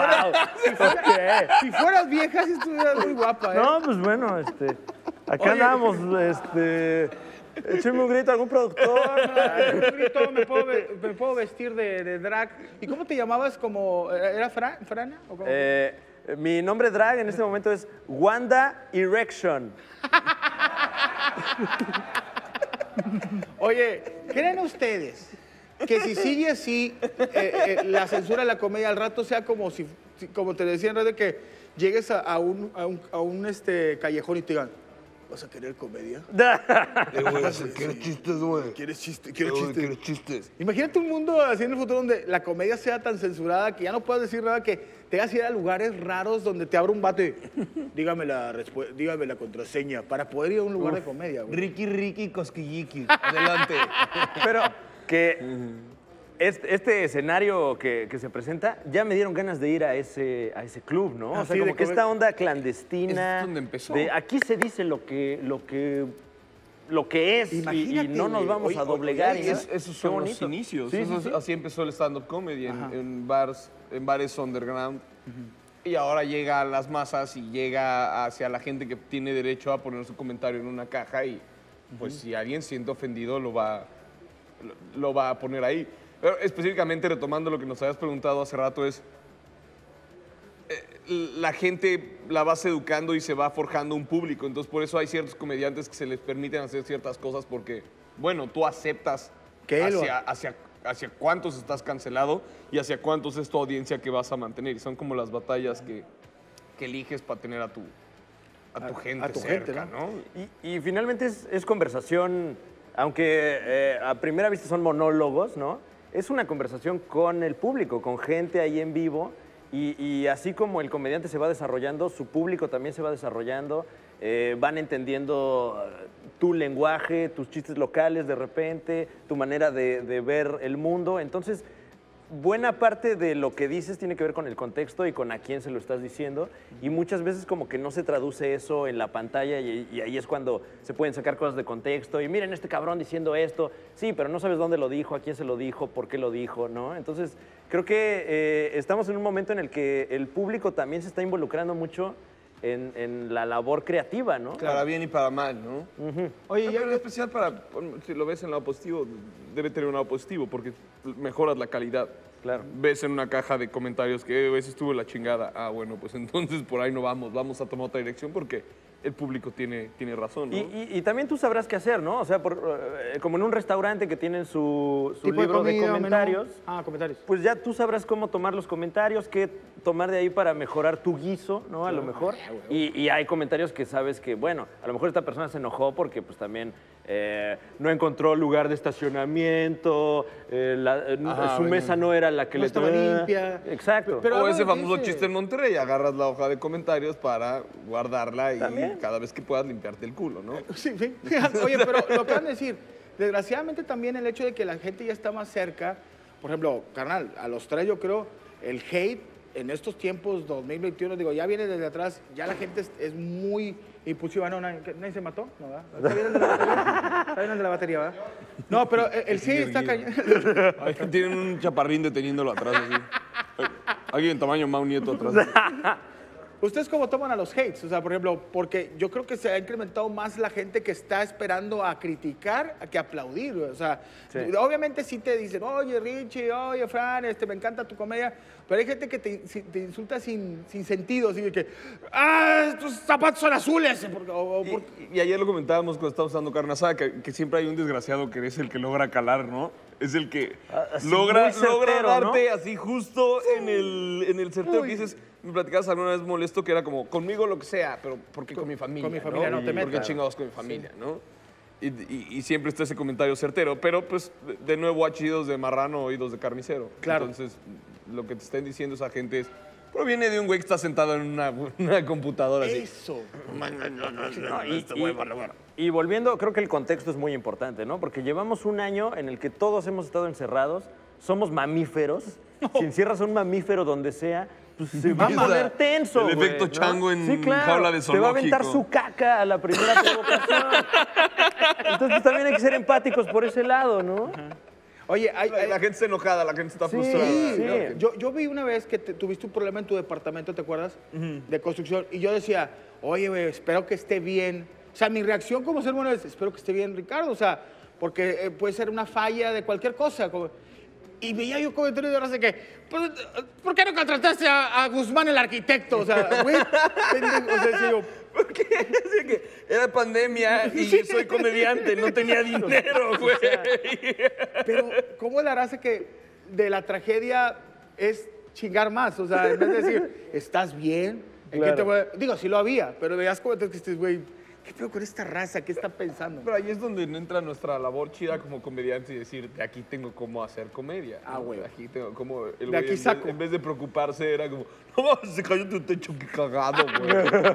S1: si fueras vieja, si estuvieras muy guapa, ¿eh?
S4: No, pues bueno, acá andamos, écheme un grito a algún productor.
S1: Un grito, me puedo vestir de drag. ¿Y cómo te llamabas? ¿Era Frana? ¿O cómo?
S4: Mi nombre drag en este momento es Wanda Erection.
S1: Oye, ¿creen ustedes que si sigue así la censura de la comedia al rato sea como te decía en radio, que llegues a un callejón y te digan, ¿vas a querer comedia?
S5: ¿Quieres chistes, güey?
S1: ¿Quieres chistes? Imagínate un mundo así en el futuro donde la comedia sea tan censurada que ya no puedas decir nada, que te hagas ir a lugares raros donde te abra un vato y dígame la contraseña para poder ir a un lugar de comedia, güey.
S5: Ricky Cosquilliki. Adelante.
S4: Pero que este escenario que se presenta, ya me dieron ganas de ir a ese club, ¿no? O sea, como que esta onda clandestina.
S5: Es donde empezó.
S4: Aquí se dice lo que es y no nos vamos a doblegar.
S5: Esos son los inicios. Sí. Así empezó el stand-up comedy en bares underground. Y ahora llega a las masas y llega hacia la gente que tiene derecho a poner su comentario en una caja y pues si alguien siente ofendido lo va a poner ahí. Pero específicamente retomando lo que nos habías preguntado hace rato es, la gente la vas educando y se va forjando un público. Entonces, por eso hay ciertos comediantes que se les permiten hacer ciertas cosas porque, bueno, tú aceptas hacia cuántos estás cancelado y hacia cuántos es tu audiencia que vas a mantener. Y son como las batallas que eliges para tener a tu gente cerca, ¿no?
S4: Y finalmente es conversación, aunque a primera vista son monólogos, ¿no? Es una conversación con el público, con gente ahí en vivo. Y así como el comediante se va desarrollando, su público también se va desarrollando, van entendiendo tu lenguaje, tus chistes locales de repente, tu manera de ver el mundo. Entonces, buena parte de lo que dices tiene que ver con el contexto y con a quién se lo estás diciendo. Y muchas veces como que no se traduce eso en la pantalla y ahí es cuando se pueden sacar cosas de contexto. Y miren este cabrón diciendo esto. Sí, pero no sabes dónde lo dijo, a quién se lo dijo, por qué lo dijo, ¿no? Entonces, creo que estamos en un momento en el que el público también se está involucrando mucho en la labor creativa, ¿no?
S5: Para bien y para mal, ¿no?
S2: Oye,
S5: Pero en especial si lo ves en lado positivo, debe tener un lado positivo porque mejoras la calidad.
S4: Claro.
S5: Ves en una caja de comentarios que ese estuvo la chingada. Ah, bueno, pues entonces por ahí no vamos a tomar otra dirección porque el público tiene razón, ¿no?
S4: Y también tú sabrás qué hacer, ¿no? O sea, como en un restaurante que tienen su libro de comentarios.
S2: Comentarios.
S4: Pues ya tú sabrás cómo tomar los comentarios, qué tomar de ahí para mejorar tu guiso, ¿no? A lo mejor. Y hay comentarios que sabes que, bueno, a lo mejor esta persona se enojó porque pues también no encontró lugar de estacionamiento, su mesa no era la que
S2: no
S4: le
S2: estaba limpia.
S4: Exacto.
S5: O ese famoso chiste en Monterrey, agarras la hoja de comentarios para guardarla y cada vez que puedas limpiarte el culo, ¿no?
S2: Sí. Oye, pero lo que van a decir, desgraciadamente también el hecho de que la gente ya está más cerca, por ejemplo, carnal, a los tres yo creo, el hate en estos tiempos 2021, digo, ya viene desde atrás, ya la gente es muy impulsiva. No, nadie se mató, ¿no? ¿Verdad? Está bien de la batería, está bien de la batería, ¿verdad? No, pero el sí está cañón.
S5: Tienen un chaparrín deteniéndolo atrás, así. Alguien en tamaño Mau Nieto atrás.
S2: ¿Ustedes cómo toman a los hates? O sea, por ejemplo, porque yo creo que se ha incrementado más la gente que está esperando a criticar que a aplaudir. O sea, obviamente sí te dicen, oye, Richie, oye, Fran, me encanta tu comedia, pero hay gente que te insulta sin sentido, así de que, tus zapatos son azules.
S5: Y ayer lo comentábamos cuando estábamos dando carne asada, que siempre hay un desgraciado que es el que logra calar, ¿no? Es el que logra darte, ¿no? Así justo en el certero que dices. Me platicabas alguna vez molesto que era como, conmigo lo que sea, pero ¿por qué con mi familia?
S2: Con mi familia no te metas.
S5: ¿Por qué chingados con mi familia, no? Y siempre está ese comentario certero, pero pues de nuevo achidos de marrano, oídos de carnicero. Claro. Entonces, lo que te están diciendo esa gente es, proviene de un güey que está sentado en una computadora así.
S2: Eso.
S4: Y volviendo, creo que el contexto es muy importante, ¿no? Porque llevamos un año en el que todos hemos estado encerrados, somos mamíferos. Si encierras a un mamífero donde sea, pues se va a poner tenso,
S5: el efecto chango en jaula de zoológico.
S4: Te va a aventar su caca a la primera provocación. Entonces, pues, también hay que ser empáticos por ese lado, ¿no?
S2: Oye,
S5: la gente está enojada, la gente está frustrada.
S2: Sí. Yo vi una vez que tuviste un problema en tu departamento, ¿te acuerdas? De construcción. Y yo decía, oye, güey, espero que esté bien. O sea, mi reacción como ser humano es, espero que esté bien, Ricardo. O sea, porque puede ser una falla de cualquier cosa. Y veía yo comentarios de ahora que, pues, ¿por qué no contrataste a Guzmán el arquitecto? O sea, güey, o sea, decía yo,
S5: ¿por qué? Así que era pandemia y soy comediante, no tenía dinero, güey.
S2: Pero, ¿cómo la raza que de la tragedia es chingar más? O sea, en vez de decir, ¿estás bien? Claro. Digo, sí lo había, pero veías comentarios que estés, güey, ¿qué pedo con esta raza? ¿Qué está pensando?
S5: Pero ahí es donde entra nuestra labor chida como comediante y decir, de aquí tengo cómo hacer comedia.
S2: Güey.
S5: De aquí tengo cómo...
S2: De aquí saco.
S5: En vez de preocuparse era como, no, se cayó tu techo, qué cagado, güey.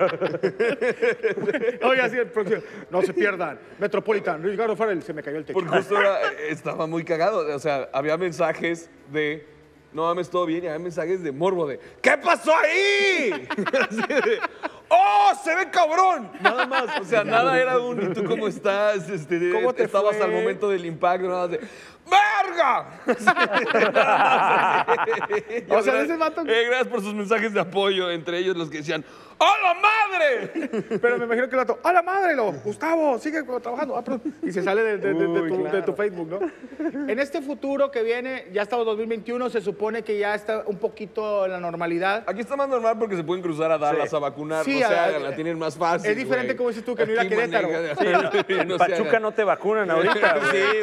S2: Oye, así el próximo, no se pierdan. Metropolitan, Ricardo Farrell, se me cayó el techo.
S5: Porque justo estaba muy cagado. O sea, había mensajes de, no mames, todo bien, y había mensajes de morbo de, ¿qué pasó ahí? Así de, ¡oh, se ve cabrón! Nada más, o sea, nada era un, ¿y tú cómo estás?
S2: ¿Cómo te
S5: estabas
S2: fue?
S5: al momento del impacto, nada más de, ¡verga!
S2: O sea, ese vato...
S5: gracias por sus mensajes de apoyo, entre ellos los que decían, ¡a la madre!
S2: Pero me imagino que el vato, ¡a la madre! Gustavo, sigue trabajando. Y se sale de tu Facebook, ¿no? En este futuro que viene, ya estamos en 2021, se supone que ya está un poquito en la normalidad.
S5: Aquí está más normal porque se pueden cruzar a Dallas a vacunar,
S2: Sí,
S5: no se hagan, la tienen más fácil.
S2: Es diferente, como dices tú, que no ir a Querétaro.
S4: En Pachuca no te vacunan ahorita.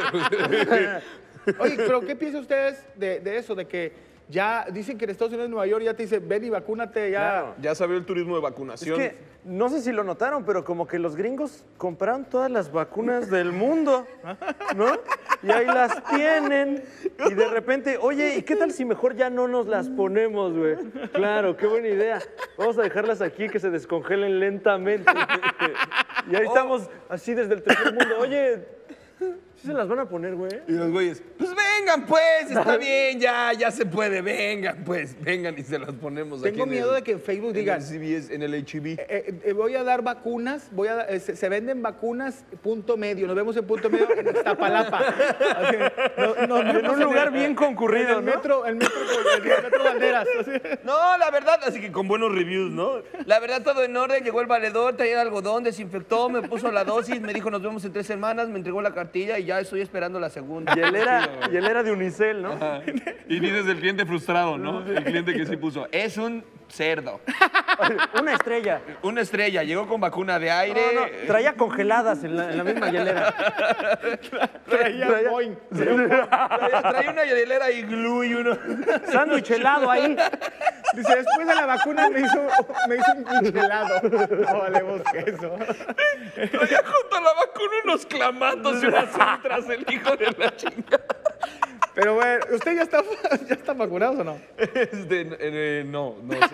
S2: Oye, pero ¿qué piensan ustedes de eso? De que ya dicen que en Estados Unidos, en Nueva York, ya te dicen, ven y vacúnate, ya.
S5: Claro. Ya se abrió el turismo de vacunación.
S4: Es que, no sé si lo notaron, pero como que los gringos compraron todas las vacunas del mundo, ¿no? Y ahí las tienen. Y de repente, oye, ¿y qué tal si mejor ya no nos las ponemos, güey? Claro, qué buena idea. Vamos a dejarlas aquí que se descongelen lentamente. Y ahí estamos así desde el tercer mundo. Oye, ¿Sí se las van a poner, güey?
S5: Y los güeyes, pues vengan pues, está bien, ya se puede, vengan pues, vengan y se las ponemos aquí.
S2: Tengo miedo de que en Facebook digan,
S5: en el CBS, en el HEB.
S2: voy a dar vacunas, se venden vacunas, punto medio, nos vemos en punto medio en Iztapalapa.
S4: En un lugar bien concurrido,
S2: en el metro Valderas. Así.
S10: No, la verdad, así que con buenos reviews, ¿no? La verdad, todo en orden, llegó el valedor, traía el algodón, desinfectó, me puso la dosis, me dijo nos vemos en 3 semanas, me entregó la cartilla y ya estoy esperando la segunda.
S4: Y él era de Unicel, ¿no?
S5: Ajá. Y dices el cliente frustrado, ¿no? El cliente que sí puso.
S10: Es un cerdo.
S4: Una estrella.
S10: Una estrella, llegó con vacuna de aire.
S4: No, traía congeladas en la misma hielera.
S2: Traía Boeing.
S10: Traía una hielera y glue y uno.
S4: Sándwich helado ahí.
S2: Dice, después de la vacuna me hizo un michelado. No valemos queso.
S5: Traía junto a la vacuna unos clamatos y unas centras, el hijo de la chingada.
S2: Pero bueno, ¿usted ya está vacunado o no?
S5: No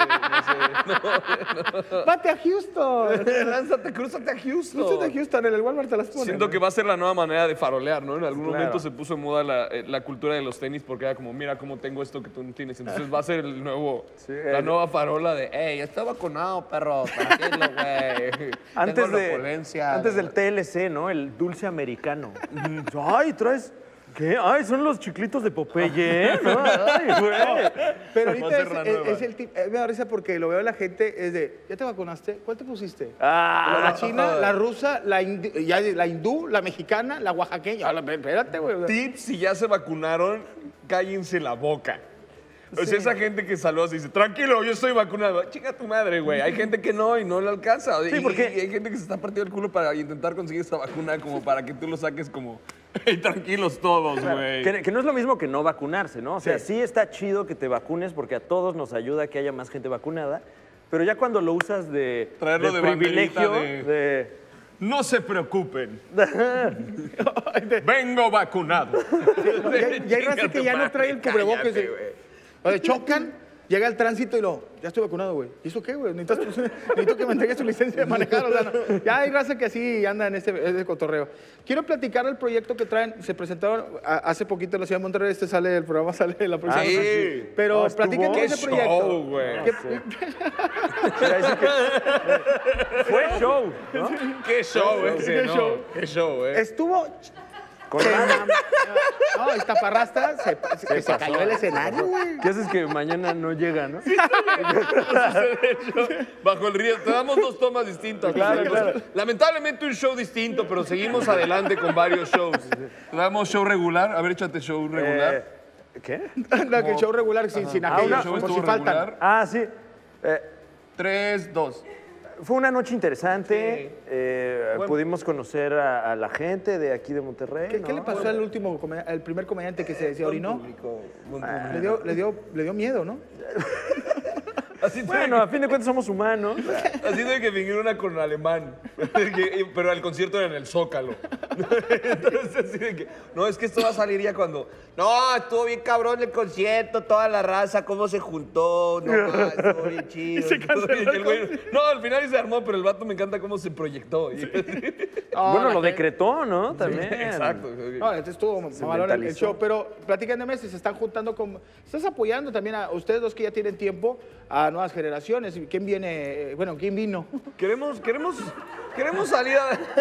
S5: sé.
S2: ¡Vate a Houston!
S10: Lánzate, crúzate a Houston.
S2: Crúzate a Houston, en el Walmart te las ponen.
S5: Siento que va a ser la nueva manera de farolear, ¿no? En algún momento se puso en moda la cultura de los tenis porque era como, mira cómo tengo esto que tú no tienes. Entonces va a ser la nueva farola de, hey,
S10: Está vacunado, perro, tranquilo, güey.
S4: Antes
S10: Antes
S4: del TLC, ¿no? El dulce americano. Ay, traes... ¿Qué? Ay, son los chiclitos de Popeye, ¿no? Ay, güey.
S2: Pero ahorita es el tipo, me da risa porque lo veo en la gente, es de, ¿ya te vacunaste? ¿Cuál te pusiste? La china, la rusa, la hindú, la mexicana, la oaxaqueña. Espérate, güey.
S5: tips, si ya se vacunaron, cállense la boca. O sea, esa gente que saluda y dice, tranquilo, yo estoy vacunado. Chica tu madre, güey. Hay gente que no y no le alcanza.
S4: Sí, porque
S5: y hay gente que se está partiendo el culo para intentar conseguir esa vacuna como para que tú lo saques como, hey, tranquilos todos, güey.
S4: Que no es lo mismo que no vacunarse, ¿no? O sea, sí está chido que te vacunes porque a todos nos ayuda a que haya más gente vacunada, pero ya cuando lo usas de
S5: traerlo de
S4: privilegio,
S5: de... No se preocupen. Vengo vacunado.
S2: Y hay raza que ya no trae el cubrebocas. O sea, chocan, llega el tránsito y ya estoy vacunado, güey. ¿Y eso qué, güey? Necesito que me entregue su licencia de manejar. O sea, ya hay raza que así anda en ese cotorreo. Quiero platicar el proyecto que traen. Se presentaron hace poquito en la ciudad de Monterrey. El programa sale la próxima semana.
S5: Sí.
S2: Pero platíquenme de ese proyecto.
S5: Show, güey.
S4: fue show, ¿no?
S5: Qué show ese, ¿no? Qué show,
S2: Estuvo... No, Iztaparrastra se cayó el escenario, güey.
S4: ¿Qué haces que mañana no llega, no?
S5: Bajo el río. Te damos 2 tomas distintas.
S4: Claro.
S5: Lamentablemente un show distinto, pero seguimos adelante con varios shows. Te damos show regular. A ver, échate show regular.
S4: ¿Qué?
S2: No, que el show regular sin aquello,
S5: show
S2: por si
S5: estuvo
S2: faltan.
S5: regular.
S4: Ah, sí.
S5: 3, 2.
S4: Fue una noche interesante. Pudimos conocer a la gente de aquí de Monterrey.
S2: ¿Qué le pasó al primer comediante que se orinó? Le dio miedo, ¿no?
S4: Bueno, a fin de cuentas somos humanos.
S5: Así de que fingir una con alemán. Pero el concierto era en el Zócalo. Entonces, así de que, no, es que esto va a salir ya cuando. No, estuvo bien cabrón el concierto, toda la raza, cómo se juntó. No, estuvo bien chido. No, al final se armó, pero el vato me encanta cómo se proyectó.
S4: Bueno, lo decretó, ¿no? También.
S5: Sí, exacto.
S2: No, estuvo mamalón el show, pero platíquenme si se están juntando con... Estás apoyando también a ustedes dos que ya tienen tiempo, a nuevas generaciones. ¿Quién viene? Bueno, ¿quién vino?
S5: Queremos salir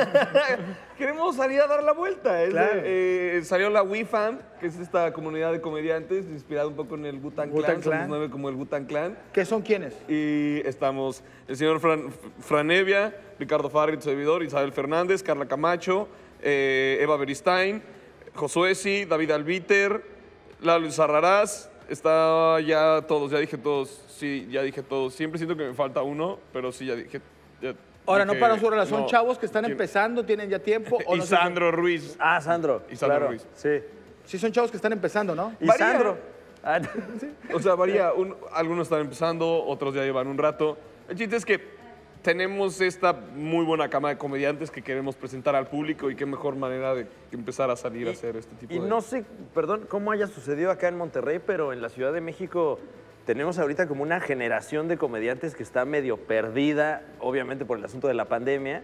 S5: a dar la vuelta.
S2: Claro.
S5: Salió la WeFam, que es esta comunidad de comediantes, inspirada un poco en el Wu-Tang Clan. Somos 9 como el Wu-Tang Clan.
S2: ¿Qué son quiénes?
S5: Y estamos el señor Franevia, Ricardo Farri, tu servidor, Isabel Fernández, Carla Camacho, Eva Beristain, Josué Sí, David Albiter, Lalo Sarrarás. Está ya todos, ya dije todos. Sí, ya dije todos. Siempre siento que me falta uno, pero sí, ya dije.
S2: Ahora, no para su relación, son chavos que están empezando, tienen ya tiempo.
S5: ¿O no? Sandro Ruiz.
S4: Ah, Sandro.
S5: Sandro Ruiz.
S4: Sí.
S2: Sí, son chavos que están empezando, ¿no?
S4: Y Sandro.
S5: O sea, varía. Algunos están empezando, otros ya llevan un rato. El chiste es que tenemos esta muy buena cama de comediantes que queremos presentar al público y qué mejor manera de empezar a salir a hacer este tipo de...
S4: Y no sé, perdón, cómo haya sucedido acá en Monterrey, pero en la Ciudad de México tenemos ahorita como una generación de comediantes que está medio perdida, obviamente por el asunto de la pandemia,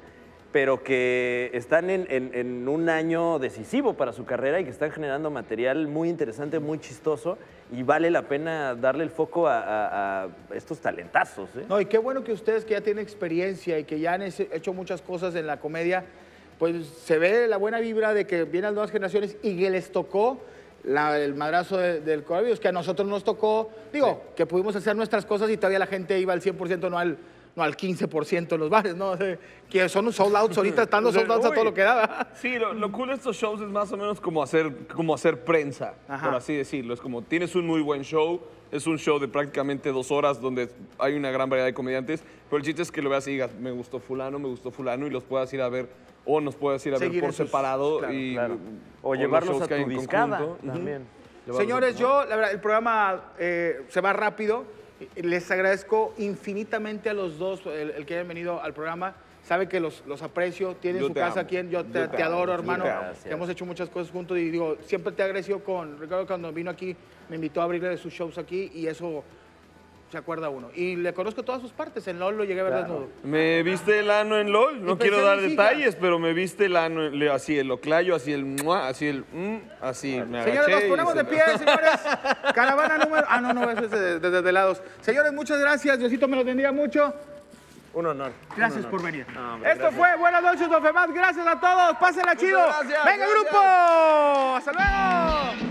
S4: pero que están en un año decisivo para su carrera y que están generando material muy interesante, muy chistoso, y vale la pena darle el foco a estos talentazos.
S2: No, y qué bueno que ustedes que ya tienen experiencia y que ya han hecho muchas cosas en la comedia, pues se ve la buena vibra de que vienen las nuevas generaciones y que les tocó el madrazo del coronavirus, que a nosotros nos tocó, digo, que pudimos hacer nuestras cosas y todavía la gente iba al 100%, no al 15% en los bares, ¿no? O sea, que son sold outs ahorita, estando sold outs a todo lo que daba.
S5: Sí, lo cool de estos shows es más o menos como hacer prensa, por así decirlo. Es como, tienes un muy buen show, es un show de prácticamente 2 horas donde hay una gran variedad de comediantes, pero el chiste es que lo veas y digas, me gustó fulano, y los puedas ir a ver, o nos puedas ir a ver por separado.
S4: Claro. O llevarlos a tu discada también.
S2: Señores, la verdad, el programa se va rápido. Les agradezco infinitamente a los dos el que hayan venido al programa. Sabe que los aprecio. Tienen su casa aquí. Yo te adoro, hermano. Hemos hecho muchas cosas juntos y digo, siempre te agradeció con Ricardo cuando vino aquí. Me invitó a abrirle sus shows aquí y eso se acuerda uno. Y le conozco todas sus partes. En LOL lo llegué a ver desnudo.
S5: Me viste el ano en LOL. No quiero dar detalles, pero me viste el ano, así el oclayo, así el así el así. Me agaché.
S2: Señores, nos ponemos de pie, señores. Caravana número... Ah, no, eso es desde lados. Señores, muchas gracias. Diosito me los bendiga mucho.
S4: Un honor.
S2: Gracias por venir. Esto fue Buenas noches, Don Femat. Gracias a todos. Pásenla chido.
S10: Gracias,
S2: ¡venga,
S10: gracias.
S2: grupo! ¡Hasta luego!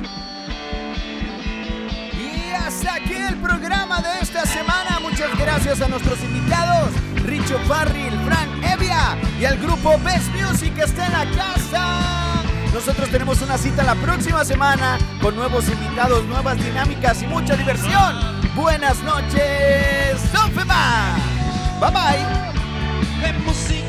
S1: Hasta aquí el programa de esta semana. Muchas gracias a nuestros invitados, Richo Farril, Fran Evia y al grupo Best Music que está en la casa. Nosotros tenemos una cita la próxima semana con nuevos invitados, nuevas dinámicas y mucha diversión. Buenas noches, Don Femat. Bye bye.